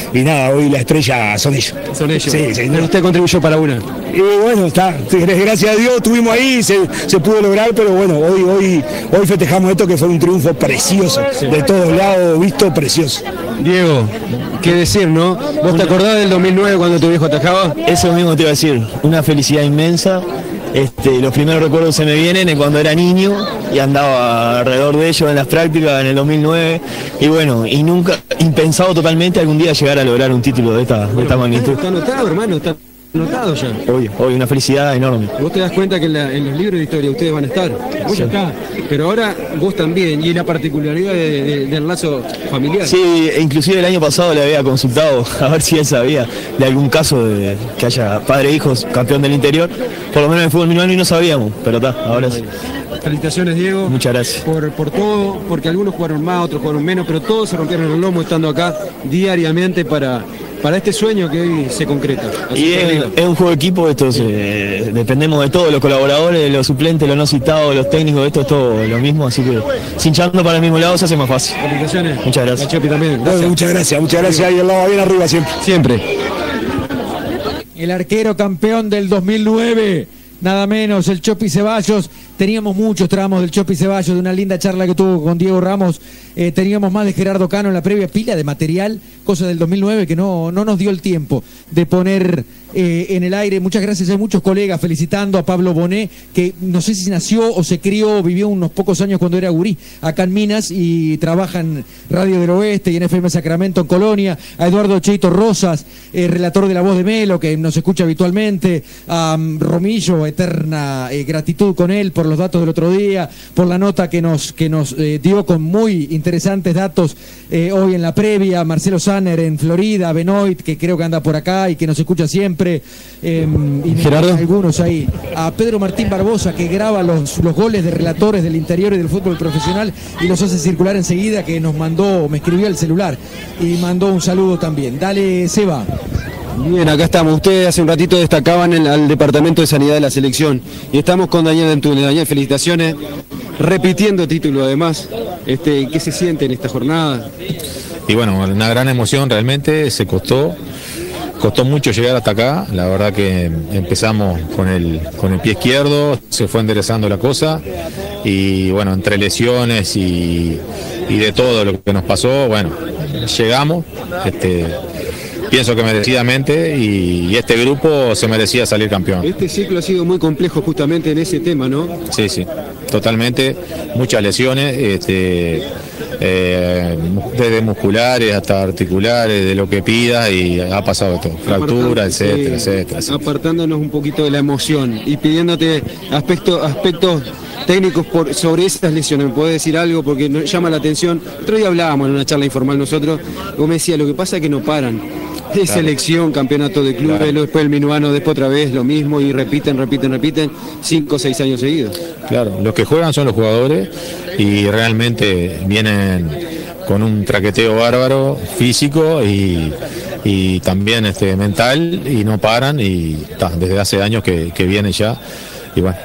y nada, hoy la estrella son ellos. Son ellos. Sí, sí. Pero usted contribuyó para una. Y bueno, está, gracias a Dios estuvimos ahí, se, se pudo lograr, pero bueno, hoy, hoy, hoy festejamos esto que fue un triunfo precioso, de todos lados, visto, precioso. Diego, qué decir, ¿no? ¿Vos te acordás del dos mil nueve cuando tu viejo atajaba? Eso mismo te iba a decir, una felicidad inmensa. Este, los primeros recuerdos se me vienen de cuando era niño y andaba alrededor de ellos en las prácticas en el dos mil nueve y bueno, y nunca, impensado totalmente algún día llegar a lograr un título de esta, de esta magnitud. Está anotado, hermano, está anotado ya. Obvio, obvio, una felicidad enorme. Vos te das cuenta que en, la, en los libros de historia ustedes van a estar, vos Sí. ya está, pero ahora vos también, y la particularidad de, de, del lazo familiar. Sí, inclusive el año pasado le había consultado a ver si él sabía de algún caso de que haya padre e hijos campeón del interior, por lo menos en el fútbol minuano y no sabíamos, pero está, ahora sí. Felicitaciones, Diego. Muchas gracias. Por, por todo, porque algunos jugaron más, otros jugaron menos, pero todos se rompieron el lomo estando acá diariamente para, para este sueño que hoy se concreta. Así Y que, es, Diego, es un juego de equipo, esto es, eh, dependemos de todos, los colaboradores, los suplentes, los no citados, los técnicos, esto es todo lo mismo, así que si hinchando para el mismo lado se hace más fácil. Felicitaciones. Muchas gracias. Chopi también. Bueno, muchas gracias, muchas gracias, ahí al lado, bien arriba siempre. Siempre. El arquero campeón del dos mil nueve, nada menos, el Chopi Ceballos. Teníamos muchos tramos del Chopi Ceballos, de una linda charla que tuvo con Diego Ramos. Eh, teníamos más de Gerardo Cano en la previa, pila de material, cosa del dos mil nueve que no, no nos dio el tiempo de poner eh, en el aire. Muchas gracias, hay muchos colegas felicitando a Pablo Bonet, que no sé si nació o se crió, vivió unos pocos años cuando era gurí acá en Minas y trabaja en Radio del Oeste y en F M Sacramento en Colonia. A Eduardo Cheito Rosas, eh, relator de La Voz de Melo, que nos escucha habitualmente. A um, Romillo, eterna eh, gratitud con él por los datos del otro día, por la nota que nos, que nos eh, dio con muy interesantes datos eh, hoy en la previa. Marcelo Sanner en Florida, Benoit, que creo que anda por acá y que nos escucha siempre. Eh, y Gerardo. Algunos ahí. A Pedro Martín Barbosa, que graba los, los goles de relatores del interior y del fútbol profesional y los hace circular enseguida, que nos mandó, me escribió al celular y mandó un saludo también. Dale, Seba. Bien, acá estamos. Ustedes hace un ratito destacaban el, al Departamento de Sanidad de la Selección y estamos con Daniel Antúnez. Daniel, felicitaciones. Repitiendo título además. Este, ¿qué se siente en esta jornada? Y bueno, una gran emoción realmente, se costó, costó mucho llegar hasta acá, la verdad que empezamos con el, con el pie izquierdo, se fue enderezando la cosa y bueno, entre lesiones y, y de todo lo que nos pasó, bueno, llegamos, este, pienso que merecidamente y, y este grupo se merecía salir campeón. Este ciclo ha sido muy complejo justamente en ese tema, ¿no? Sí, sí, totalmente, muchas lesiones, este, eh, desde musculares hasta articulares, de lo que pidas y ha pasado de todo, fractura, etcétera, eh, etcétera, etcétera. Apartándonos un poquito de la emoción y pidiéndote aspectos, aspectos técnicos por, sobre esas lesiones. ¿Me podés decir algo? Porque nos llama la atención. Otro día hablábamos en una charla informal nosotros, vos me decías, lo que pasa es que no paran. De Claro. selección, campeonato de clubes, Claro. después el minuano, después otra vez lo mismo y repiten, repiten, repiten, cinco o seis años seguidos. Claro, los que juegan son los jugadores y realmente vienen con un traqueteo bárbaro físico y, y también este mental y no paran y ta, desde hace años que, que vienen ya y bueno,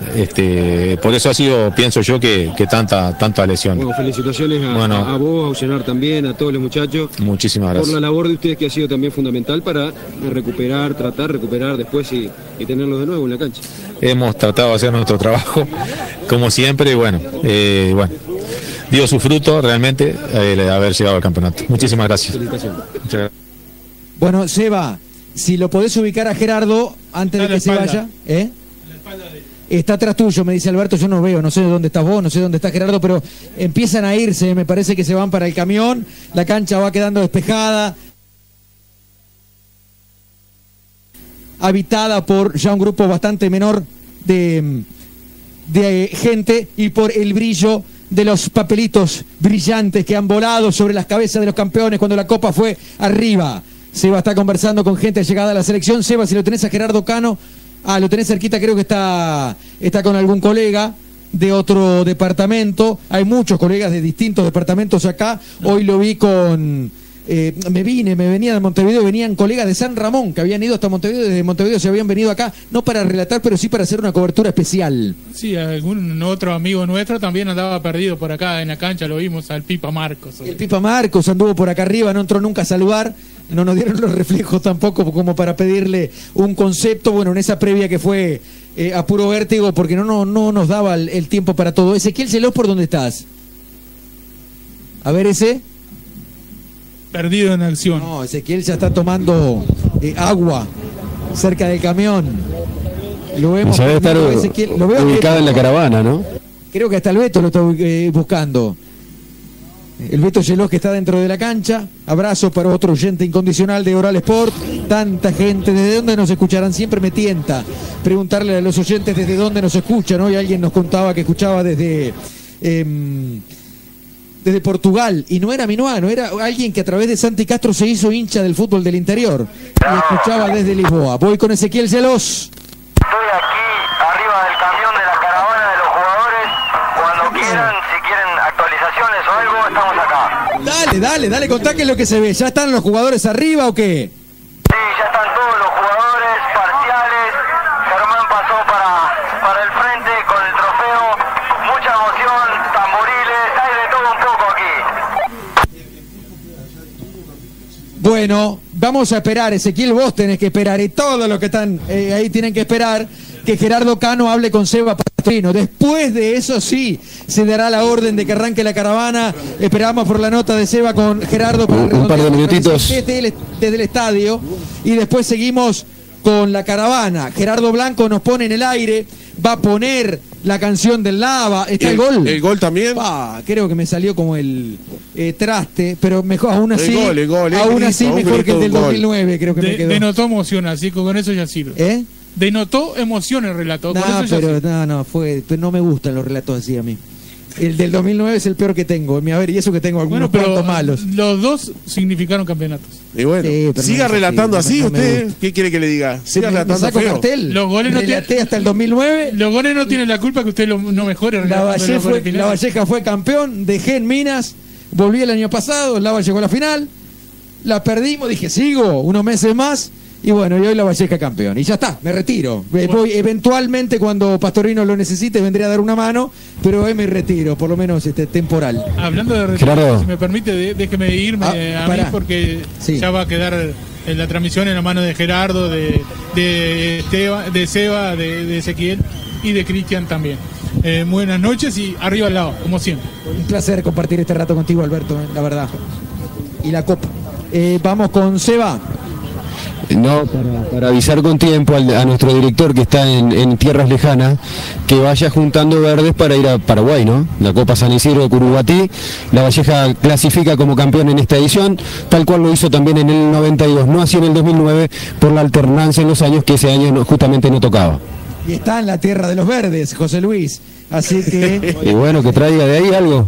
este, por eso ha sido, pienso yo, que, que tanta, tanta lesión. Bueno, felicitaciones a, Bueno. a vos, a Ullenar también, a todos los muchachos. Muchísimas Por gracias. la labor de ustedes que ha sido también fundamental para recuperar, tratar, recuperar después y, y tenerlos de nuevo en la cancha. Hemos tratado de hacer nuestro trabajo como siempre y bueno, eh, bueno, dio su fruto realmente eh, el haber llegado al campeonato. Muchísimas gracias. Felicitaciones. Muchas gracias. Bueno, Seba, si lo podés ubicar a Gerardo antes de Está que en se la vaya. espalda. ¿Eh? Está atrás tuyo, me dice Alberto, yo no veo, no sé dónde estás vos, no sé dónde está Gerardo, pero empiezan a irse, me parece que se van para el camión, la cancha va quedando despejada, habitada por ya un grupo bastante menor de, de gente y por el brillo de los papelitos brillantes que han volado sobre las cabezas de los campeones cuando la copa fue arriba. Seba está conversando con gente llegada a la selección. Seba, si lo tenés a Gerardo Cano, ah, lo tenés cerquita, creo que está, está con algún colega de otro departamento. Hay muchos colegas de distintos departamentos acá. Hoy lo vi con... Eh, me vine, me venía de Montevideo, venían colegas de San Ramón que habían ido hasta Montevideo, desde Montevideo se habían venido acá, no para relatar, pero sí para hacer una cobertura especial. Sí, algún otro amigo nuestro también andaba perdido por acá en la cancha, lo vimos al Pipa Marcos. El Pipa Marcos anduvo por acá arriba, no entró nunca a saludar, no nos dieron los reflejos tampoco como para pedirle un concepto, bueno, en esa previa que fue eh, a puro vértigo, porque no, no, no nos daba el, el tiempo para todo. Ezequiel Celós, ¿por dónde estás? A ver ese. Perdido en acción. No, Ezequiel ya está tomando eh, agua cerca del camión. Lo vemos. Ya debe estar Ezequiel. Lo veo ubicado en la caravana, ¿no? Creo que hasta el Beto lo está eh, buscando. El Beto Celós, que está dentro de la cancha. Abrazo para otro oyente incondicional de Oral Sport. Tanta gente, ¿desde dónde nos escucharán? Siempre me tienta preguntarle a los oyentes desde dónde nos escuchan. Hoy alguien nos contaba que escuchaba desde eh, desde Portugal, y no era minuano, era alguien que a través de Santi Castro se hizo hincha del fútbol del interior y escuchaba desde Lisboa. Voy con Ezequiel Celós. Estoy aquí arriba del camión de la caravana de los jugadores. Cuando quieran, si quieren actualizaciones o algo, estamos acá. Dale, dale, dale, contá qué es lo que se ve. ¿Ya están los jugadores arriba o qué? Sí, ya están todos los jugadores parciales. Germán pasó para, para el frente con el trofeo. Mucha emoción, tamboriles, hay de todo un poco aquí. Bueno, vamos a esperar, Ezequiel, vos tenés que esperar, y todos los que están eh, ahí tienen que esperar que Gerardo Cano hable con Seba Pastorino. Después de eso sí, se dará la orden de que arranque la caravana. Esperamos por la nota de Seba con Gerardo para un, un par de minutitos desde el, desde el estadio, y después seguimos con la caravana. Gerardo Blanco nos pone en el aire, va a poner la canción del Lava. Está el, el gol. El gol también. Ah, creo que me salió como el eh, traste, pero mejor, aún así, el gol, el gol, el aún grito, así mejor que el del dos mil nueve, creo que de, me quedó. Denotó emoción, así que con eso ya sirve. ¿Eh? Denotó emoción el relato. No, con eso ya pero sirve. no, no, fue, pero no me gustan los relatos así a mí. El del dos mil nueve es el peor que tengo. A ver, y eso que tengo algunos Bueno, pero cuantos malos. los dos significaron campeonatos. Y bueno, Sí, pero siga no es relatando así, así, no me usted. gusta. ¿Qué quiere que le diga? Siga Me- me relatando saco feo. cartel. Los goles no Relaté tienen- hasta el dos mil nueve. Los goles no tienen la culpa que usted lo, no mejore. La relatando Valle los fue, goles finales. la Valleja fue campeón, dejé en Minas, volví el año pasado, Lava llegó a la final, la perdimos, dije sigo unos meses más, y bueno, y hoy la Valleja campeón. Y ya está, me retiro. Eh, Voy, eventualmente cuando Pastorino lo necesite vendré a dar una mano, pero hoy me retiro, por lo menos este temporal. Hablando de Gerardo. retiro, si me permite, de- déjeme irme Ah, a pará. mí porque Sí. ya va a quedar en la transmisión en la mano de Gerardo, de, de, Esteba- de Seba, de, de Ezequiel y de Cristian también. Eh, buenas noches y arriba al lado, como siempre. Un placer compartir este rato contigo, Alberto, eh, la verdad. Y la copa. Eh, vamos con Seba. No, para, para avisar con tiempo al- a nuestro director que está en, en tierras lejanas, que vaya juntando verdes para ir a Paraguay, ¿no? La Copa San Isidro de Curuguatí. La Valleja clasifica como campeón en esta edición, tal cual lo hizo también en el noventa y dos, no así en el dos mil nueve, por la alternancia en los años que ese año no- justamente no tocaba. Y está en la tierra de los verdes, José Luis. Así que Y bueno, que traiga de ahí algo.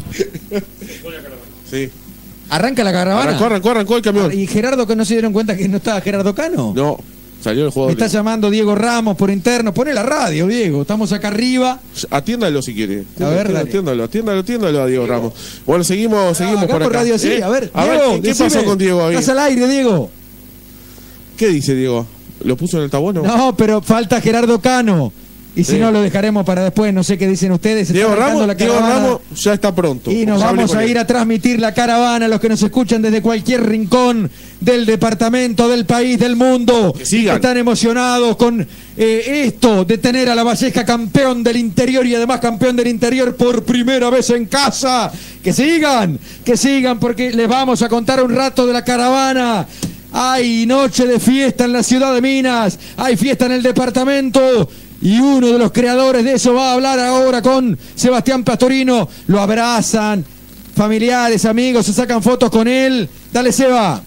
Sí. arranca la caravana. Arrancó, arrancó, arrancó el camión. Y Gerardo, que no se dieron cuenta que no estaba Gerardo Cano. No, salió el Me jugador. está llamando Diego Ramos por interno. Pone la radio, Diego. Estamos acá arriba. Atiéndalo si quiere. A ver, dale. atiéndalo, atiéndalo, atiéndalo a Diego Ramos. Bueno, seguimos, seguimos Acá por por acá. radio sí. ¿Eh? A ver, a ver, Diego, ¿qué, qué decime. pasó con Diego ahí? Estás al aire, Diego. ¿Qué dice Diego? ¿Lo puso en el tabuano? No, pero falta Gerardo Cano. Y si Sí. no, lo dejaremos para después. No sé qué dicen ustedes. Diego Está arrancando Ramos, la Diego caravana. Ramos ya está pronto. Y nos Ya hablé vamos con a él. ir a transmitir la caravana, los que nos escuchan desde cualquier rincón del departamento, del país, del mundo. Que sigan. Están emocionados con eh, esto de tener a la Valleja campeón del interior y además campeón del interior por primera vez en casa. Que sigan, que sigan porque les vamos a contar un rato de la caravana. Hay noche de fiesta en la ciudad de Minas, hay fiesta en el departamento. Y uno de los creadores de eso va a hablar ahora con Sebastián Pastorino. Lo abrazan, familiares, amigos, se sacan fotos con él. Dale, Seba.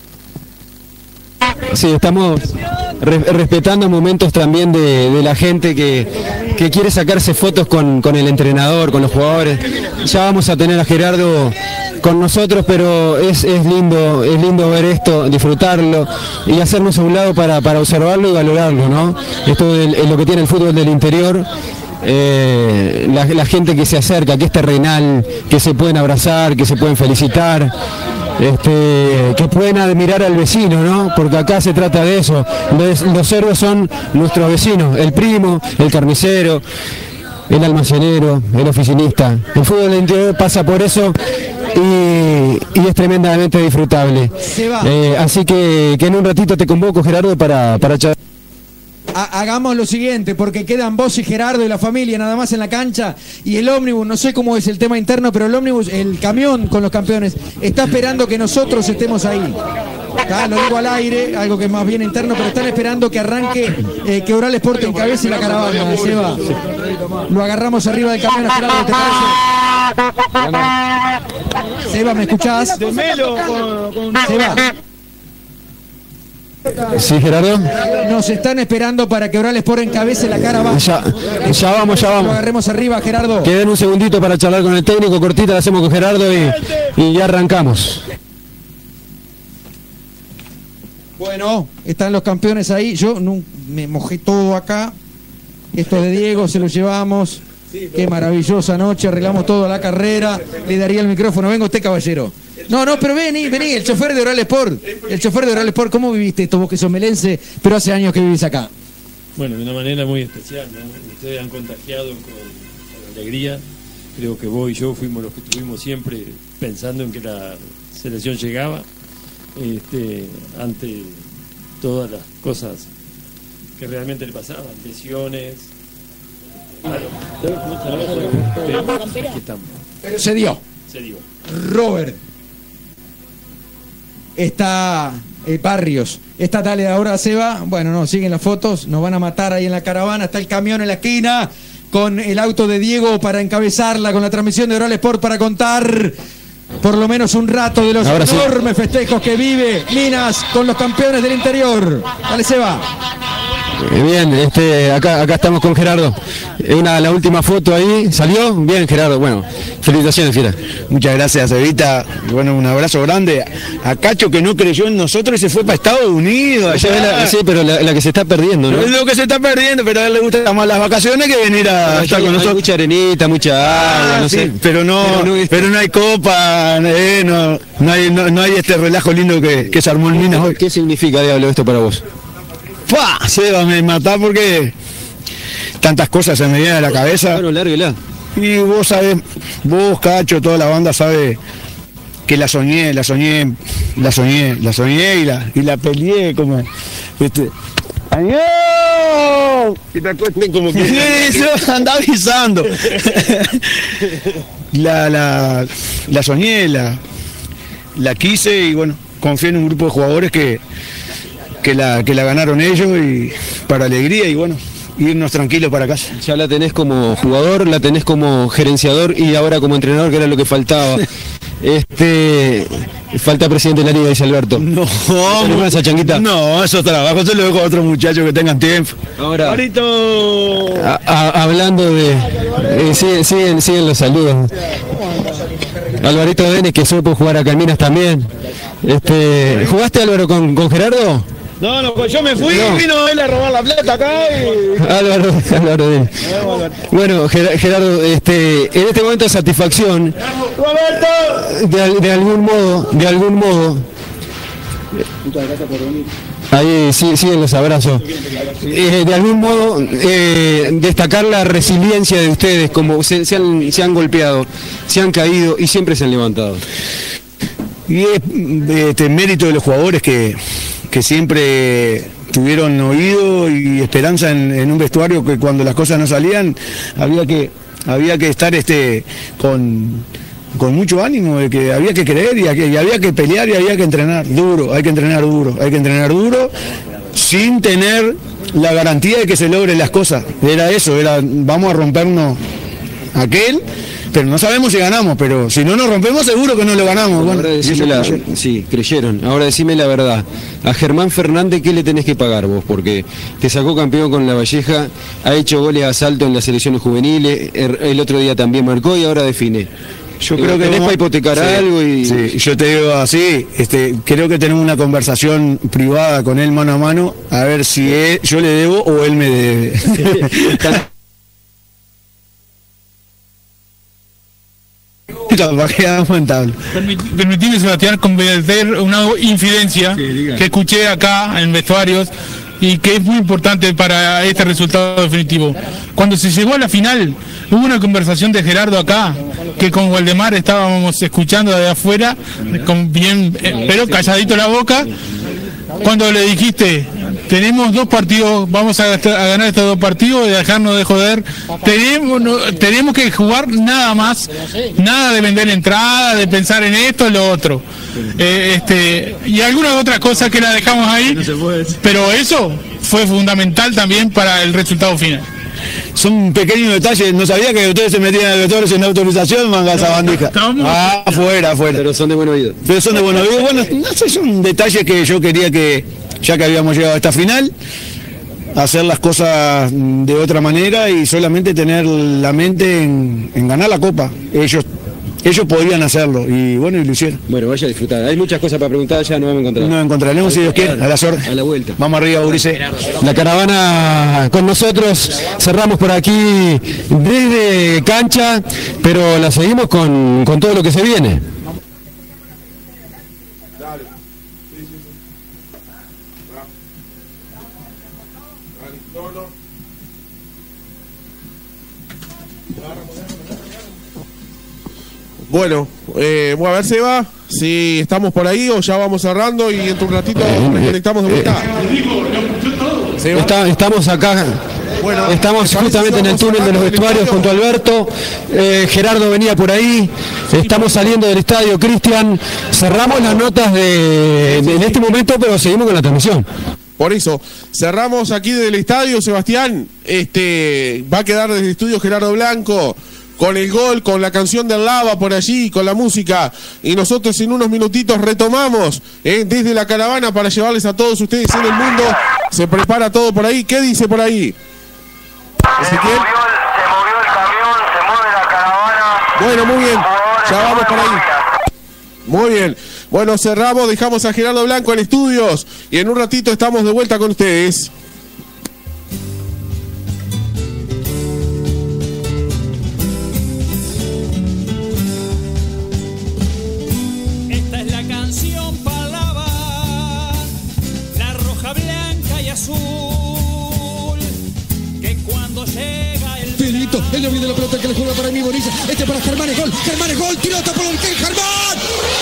Sí, estamos re- respetando momentos también de, de la gente que, que quiere sacarse fotos con, con el entrenador, con los jugadores. Ya vamos a tener a Gerardo con nosotros, pero es, es lindo, es lindo ver esto, disfrutarlo y hacernos a un lado para, para observarlo y valorarlo, ¿no? Esto es lo que tiene el fútbol del interior. Eh, la, la gente que se acerca, que es terrenal, que se pueden abrazar, que se pueden felicitar, este, que pueden admirar al vecino, ¿no? Porque acá se trata de eso. Los, los cerdos son nuestros vecinos, el primo, el carnicero, el almacenero, el oficinista. El fútbol del interior pasa por eso y, y es tremendamente disfrutable. Se va. Eh, así que, que en un ratito te convoco, Gerardo, para, para charlar. Ha- Hagamos lo siguiente, porque quedan vos y Gerardo y la familia nada más en la cancha, y el ómnibus, no sé cómo es el tema interno, pero el ómnibus, el camión con los campeones, está esperando que nosotros estemos ahí. ¿Tá? Lo digo al aire, algo que es más bien interno, pero están esperando que arranque, eh, que Oral Sport encabece la caravana. Seba, lo agarramos arriba del camión a Gerardo, ¿te parece? Seba, ¿me escuchás? Seba. Sí, Gerardo. Nos están esperando para que Oral Sport encabece la caravana. Ya, ya vamos, ya Lo vamos. agarremos arriba, Gerardo. Queden un segundito para charlar con el técnico, cortita la hacemos con Gerardo y, y ya arrancamos. Bueno, están los campeones ahí. Yo no, me mojé todo acá. Esto de Diego se lo llevamos. Qué maravillosa noche. Arreglamos todo a la carrera. Le daría el micrófono. Venga usted, caballero. No, no, pero vení, vení. El chofer de Oral Sport. El chofer de Oral Sport. ¿Cómo viviste esto vos que sos melense, pero hace años que vivís acá? Bueno, de una manera muy especial, ¿no? Ustedes han contagiado con, con alegría. Creo que vos y yo fuimos los que estuvimos siempre pensando en que la selección llegaba. Este, ante todas las cosas que realmente le pasaban, lesiones. Claro, pero aquí estamos. Pero se dio. Se dio. Robert. Está eh, Barrios. Está Dale ahora Seba. Bueno, no, siguen las fotos. Nos van a matar ahí en la caravana. Está el camión en la esquina con el auto de Diego para encabezarla, con la transmisión de Oral Sport para contar por lo menos un rato de los Ahora enormes sí. festejos que vive Minas con los campeones del interior. Dale, Seba. Bien, este, acá, acá estamos con Gerardo. Una, la última foto ahí, ¿salió? Bien, Gerardo, bueno, felicitaciones, Fiera. Muchas gracias, Evita. Bueno, un abrazo grande a Cacho, que no creyó en nosotros y se fue para Estados Unidos. Allá. La, sí, pero la, la que se está perdiendo, ¿no? Es lo que se está perdiendo, pero a él le gustan más las vacaciones que venir a estar con nosotros. Mucha arenita, mucha agua, ah, no sí, sé. Pero no, pero no, pero no hay copa, eh, no, no, hay, no, no hay este relajo lindo que, que se armó en Minas hoy. ¿Qué significa, Diablo, esto para vos? ¡Pah! Seba, me matá porque tantas cosas se me vienen a la cabeza. Bueno, lárguela. Y vos sabés, vos, Cacho, toda la banda sabe que la soñé, la soñé, la soñé, la soñé y la, y la peleé como... Este, ¡año! Y te acuesten como que... Eso, anda avisando. la, la, la soñé, la, la quise y bueno, confié en un grupo de jugadores que... Que la, que la ganaron ellos y para alegría y bueno, irnos tranquilos para casa. Ya la tenés como jugador, la tenés como gerenciador y ahora como entrenador, que era lo que faltaba. Este, falta presidente de la liga, dice Alberto. No, ¿No esa changuita? No, eso trabajo, eso lo dejo a otros muchachos que tengan tiempo. Ahora, Marito. A, a, hablando de, eh, siguen, siguen, siguen los saludos. Alvarito Denis, que supo jugar acá en Minas también. Este, ¿jugaste, Álvaro, con, con Gerardo? No, no, yo me fui y no. Vino él a robar la plata acá y... Álvaro, Álvaro Denis. Bueno, Gerardo, este, en este momento de satisfacción, de, de algún modo, de algún modo, muchas gracias por venir. Ahí sí, siguen los abrazos. Eh, de algún modo, eh, destacar la resiliencia de ustedes, como se, se, han, se han golpeado, se han caído y siempre se han levantado. Y es este, mérito de los jugadores que, que siempre tuvieron oído y esperanza en, en un vestuario que cuando las cosas no salían había que, había que estar este, con... con mucho ánimo, de que había que creer y había que pelear y había que entrenar duro, hay que entrenar duro, hay que entrenar duro sin tener la garantía de que se logren las cosas. Era eso, era vamos a rompernos aquel, pero no sabemos si ganamos, pero si no nos rompemos seguro que no lo ganamos. Bueno, ahora decime la, sí, creyeron. Ahora decime la verdad. A Germán Fernández, ¿qué le tenés que pagar vos? Porque te sacó campeón con La Valleja, ha hecho goles a salto en las selecciones juveniles, el, el otro día también marcó y ahora define. Yo creo que tenés para hipotecar sí, algo y... Sí, yo te digo así, este, creo que tenemos una conversación privada con él mano a mano, a ver si él, yo le debo o él me debe. Permitime, Sebastián, convertir una infidencia sí, que escuché acá en vestuarios y que es muy importante para este resultado definitivo. Cuando se llegó a la final, hubo una conversación de Gerardo acá que con Waldemar estábamos escuchando de afuera, con bien, eh, pero calladito la boca, cuando le dijiste, tenemos dos partidos, vamos a, gastar, a ganar estos dos partidos y dejarnos de joder, tenemos, no, tenemos que jugar nada más, nada de vender entrada, de pensar en esto, lo otro. Eh, este, y algunas otras cosas que la dejamos ahí, pero eso fue fundamental también para el resultado final. Son pequeños detalles, no sabía que ustedes se metían a vetores sin autorización, manga sabandija. Ah, afuera, afuera. Pero son de buen oído. Pero son de buen oído. Bueno, no sé, son detalles que yo quería que, ya que habíamos llegado a esta final, hacer las cosas de otra manera y solamente tener la mente en, en ganar la Copa. Ellos ellos podían hacerlo y bueno, y lo hicieron. Bueno, vaya a disfrutar. Hay muchas cosas para preguntar, ya no vamos a encontrar. Nos encontraremos si Dios quiere, a las órdenes. A la vuelta. Vamos arriba, Ulises. La caravana con nosotros, cerramos por aquí desde cancha, pero la seguimos con, con todo lo que se viene. Bueno, eh, bueno, a ver Seba, si estamos por ahí o ya vamos cerrando y en un ratito nos conectamos de vuelta. Está, estamos acá, bueno, estamos justamente en el túnel de los vestuarios junto a Alberto, eh, Gerardo venía por ahí, estamos saliendo del estadio, Cristian, cerramos las notas de, de en este momento, pero seguimos con la transmisión. Por eso, cerramos aquí del estadio, Sebastián, este va a quedar desde el estudio Gerardo Blanco, con el gol, con la canción del Lava por allí, con la música, y nosotros en unos minutitos retomamos eh, desde la caravana para llevarles a todos ustedes en el mundo. Se prepara todo por ahí. ¿Qué dice por ahí? Se movió, se movió el camión, se mueve la caravana. Bueno, muy bien, ya vamos por ahí. Muy bien, bueno, cerramos, dejamos a Gerardo Blanco en estudios y en un ratito estamos de vuelta con ustedes. El novio de la pelota que le juega para mí, Borilla. Este para Germán, es gol. Germán, es gol. Tirota por el que Germán.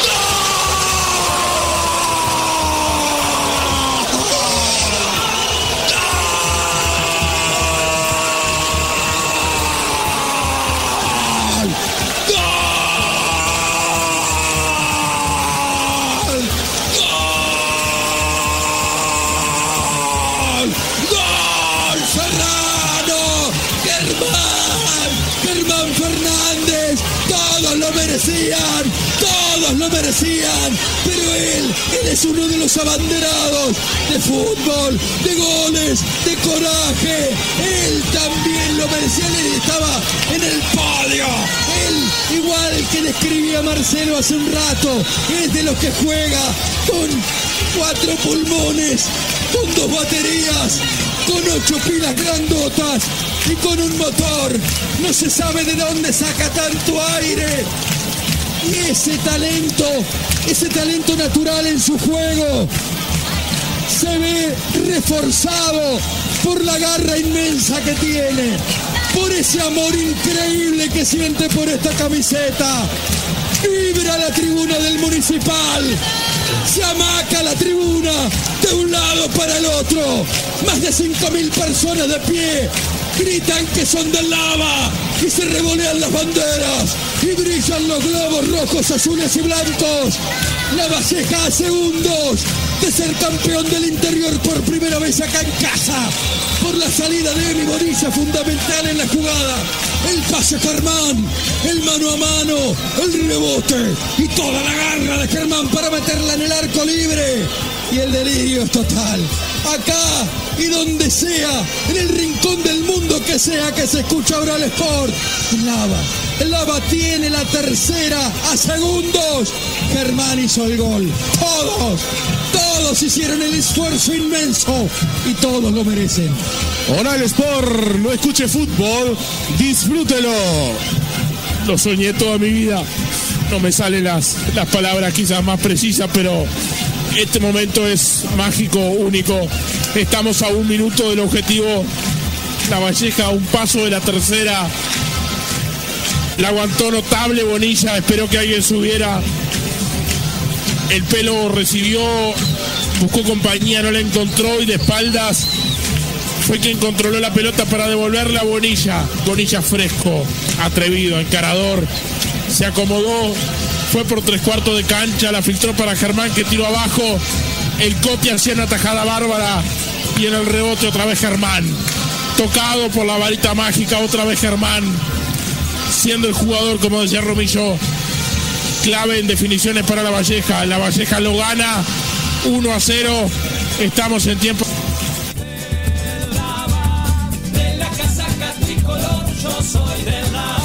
Merecían, todos lo merecían, pero él, él es uno de los abanderados de fútbol, de goles, de coraje. Él también lo merecía, él estaba en el podio. Él, igual que describía Marcelo hace un rato, es de los que juega con cuatro pulmones, con dos baterías, con ocho pilas grandotas y con un motor. No se sabe de dónde saca tanto aire. Y ese talento, ese talento natural en su juego se ve reforzado por la garra inmensa que tiene, por ese amor increíble que siente por esta camiseta. Vibra la tribuna del Municipal, se amaca la tribuna de un lado para el otro. Más de cinco mil personas de pie gritan que son del Lava y se revolean las banderas y brillan los globos rojos, azules y blancos. La Valleja a segundos de ser campeón del interior por primera vez acá en casa, por la salida de Emi Borilla, fundamental en la jugada, el pase Germán, el mano a mano, el rebote y toda la garra de Germán para meterla en el arco libre. Y el delirio es total. Acá y donde sea, en el rincón del mundo que sea que se escucha ahora el Sport. El Lava, el Lava tiene la tercera a segundos. Germán hizo el gol. Todos, todos hicieron el esfuerzo inmenso y todos lo merecen. Ahora el Sport, no escuche fútbol, disfrútelo. Lo soñé toda mi vida. No me salen las, las palabras quizás más precisas, pero este momento es mágico, único. Estamos a un minuto del objetivo. La Valleja a un paso de la tercera. La aguantó notable Bonilla, esperó que alguien subiera. El Pelo recibió, buscó compañía, no la encontró y de espaldas fue quien controló la pelota para devolverla a Bonilla. Bonilla fresco, atrevido, encarador, se acomodó, fue por tres cuartos de cancha, la filtró para Germán que tiró abajo. El Coti hacía una tajada bárbara y en el rebote otra vez Germán. Tocado por la varita mágica, otra vez Germán, siendo el jugador, como decía Romillo, clave en definiciones para La Valleja. La Valleja lo gana uno a cero. Estamos en tiempo. De la casaca tricolor, yo soy de la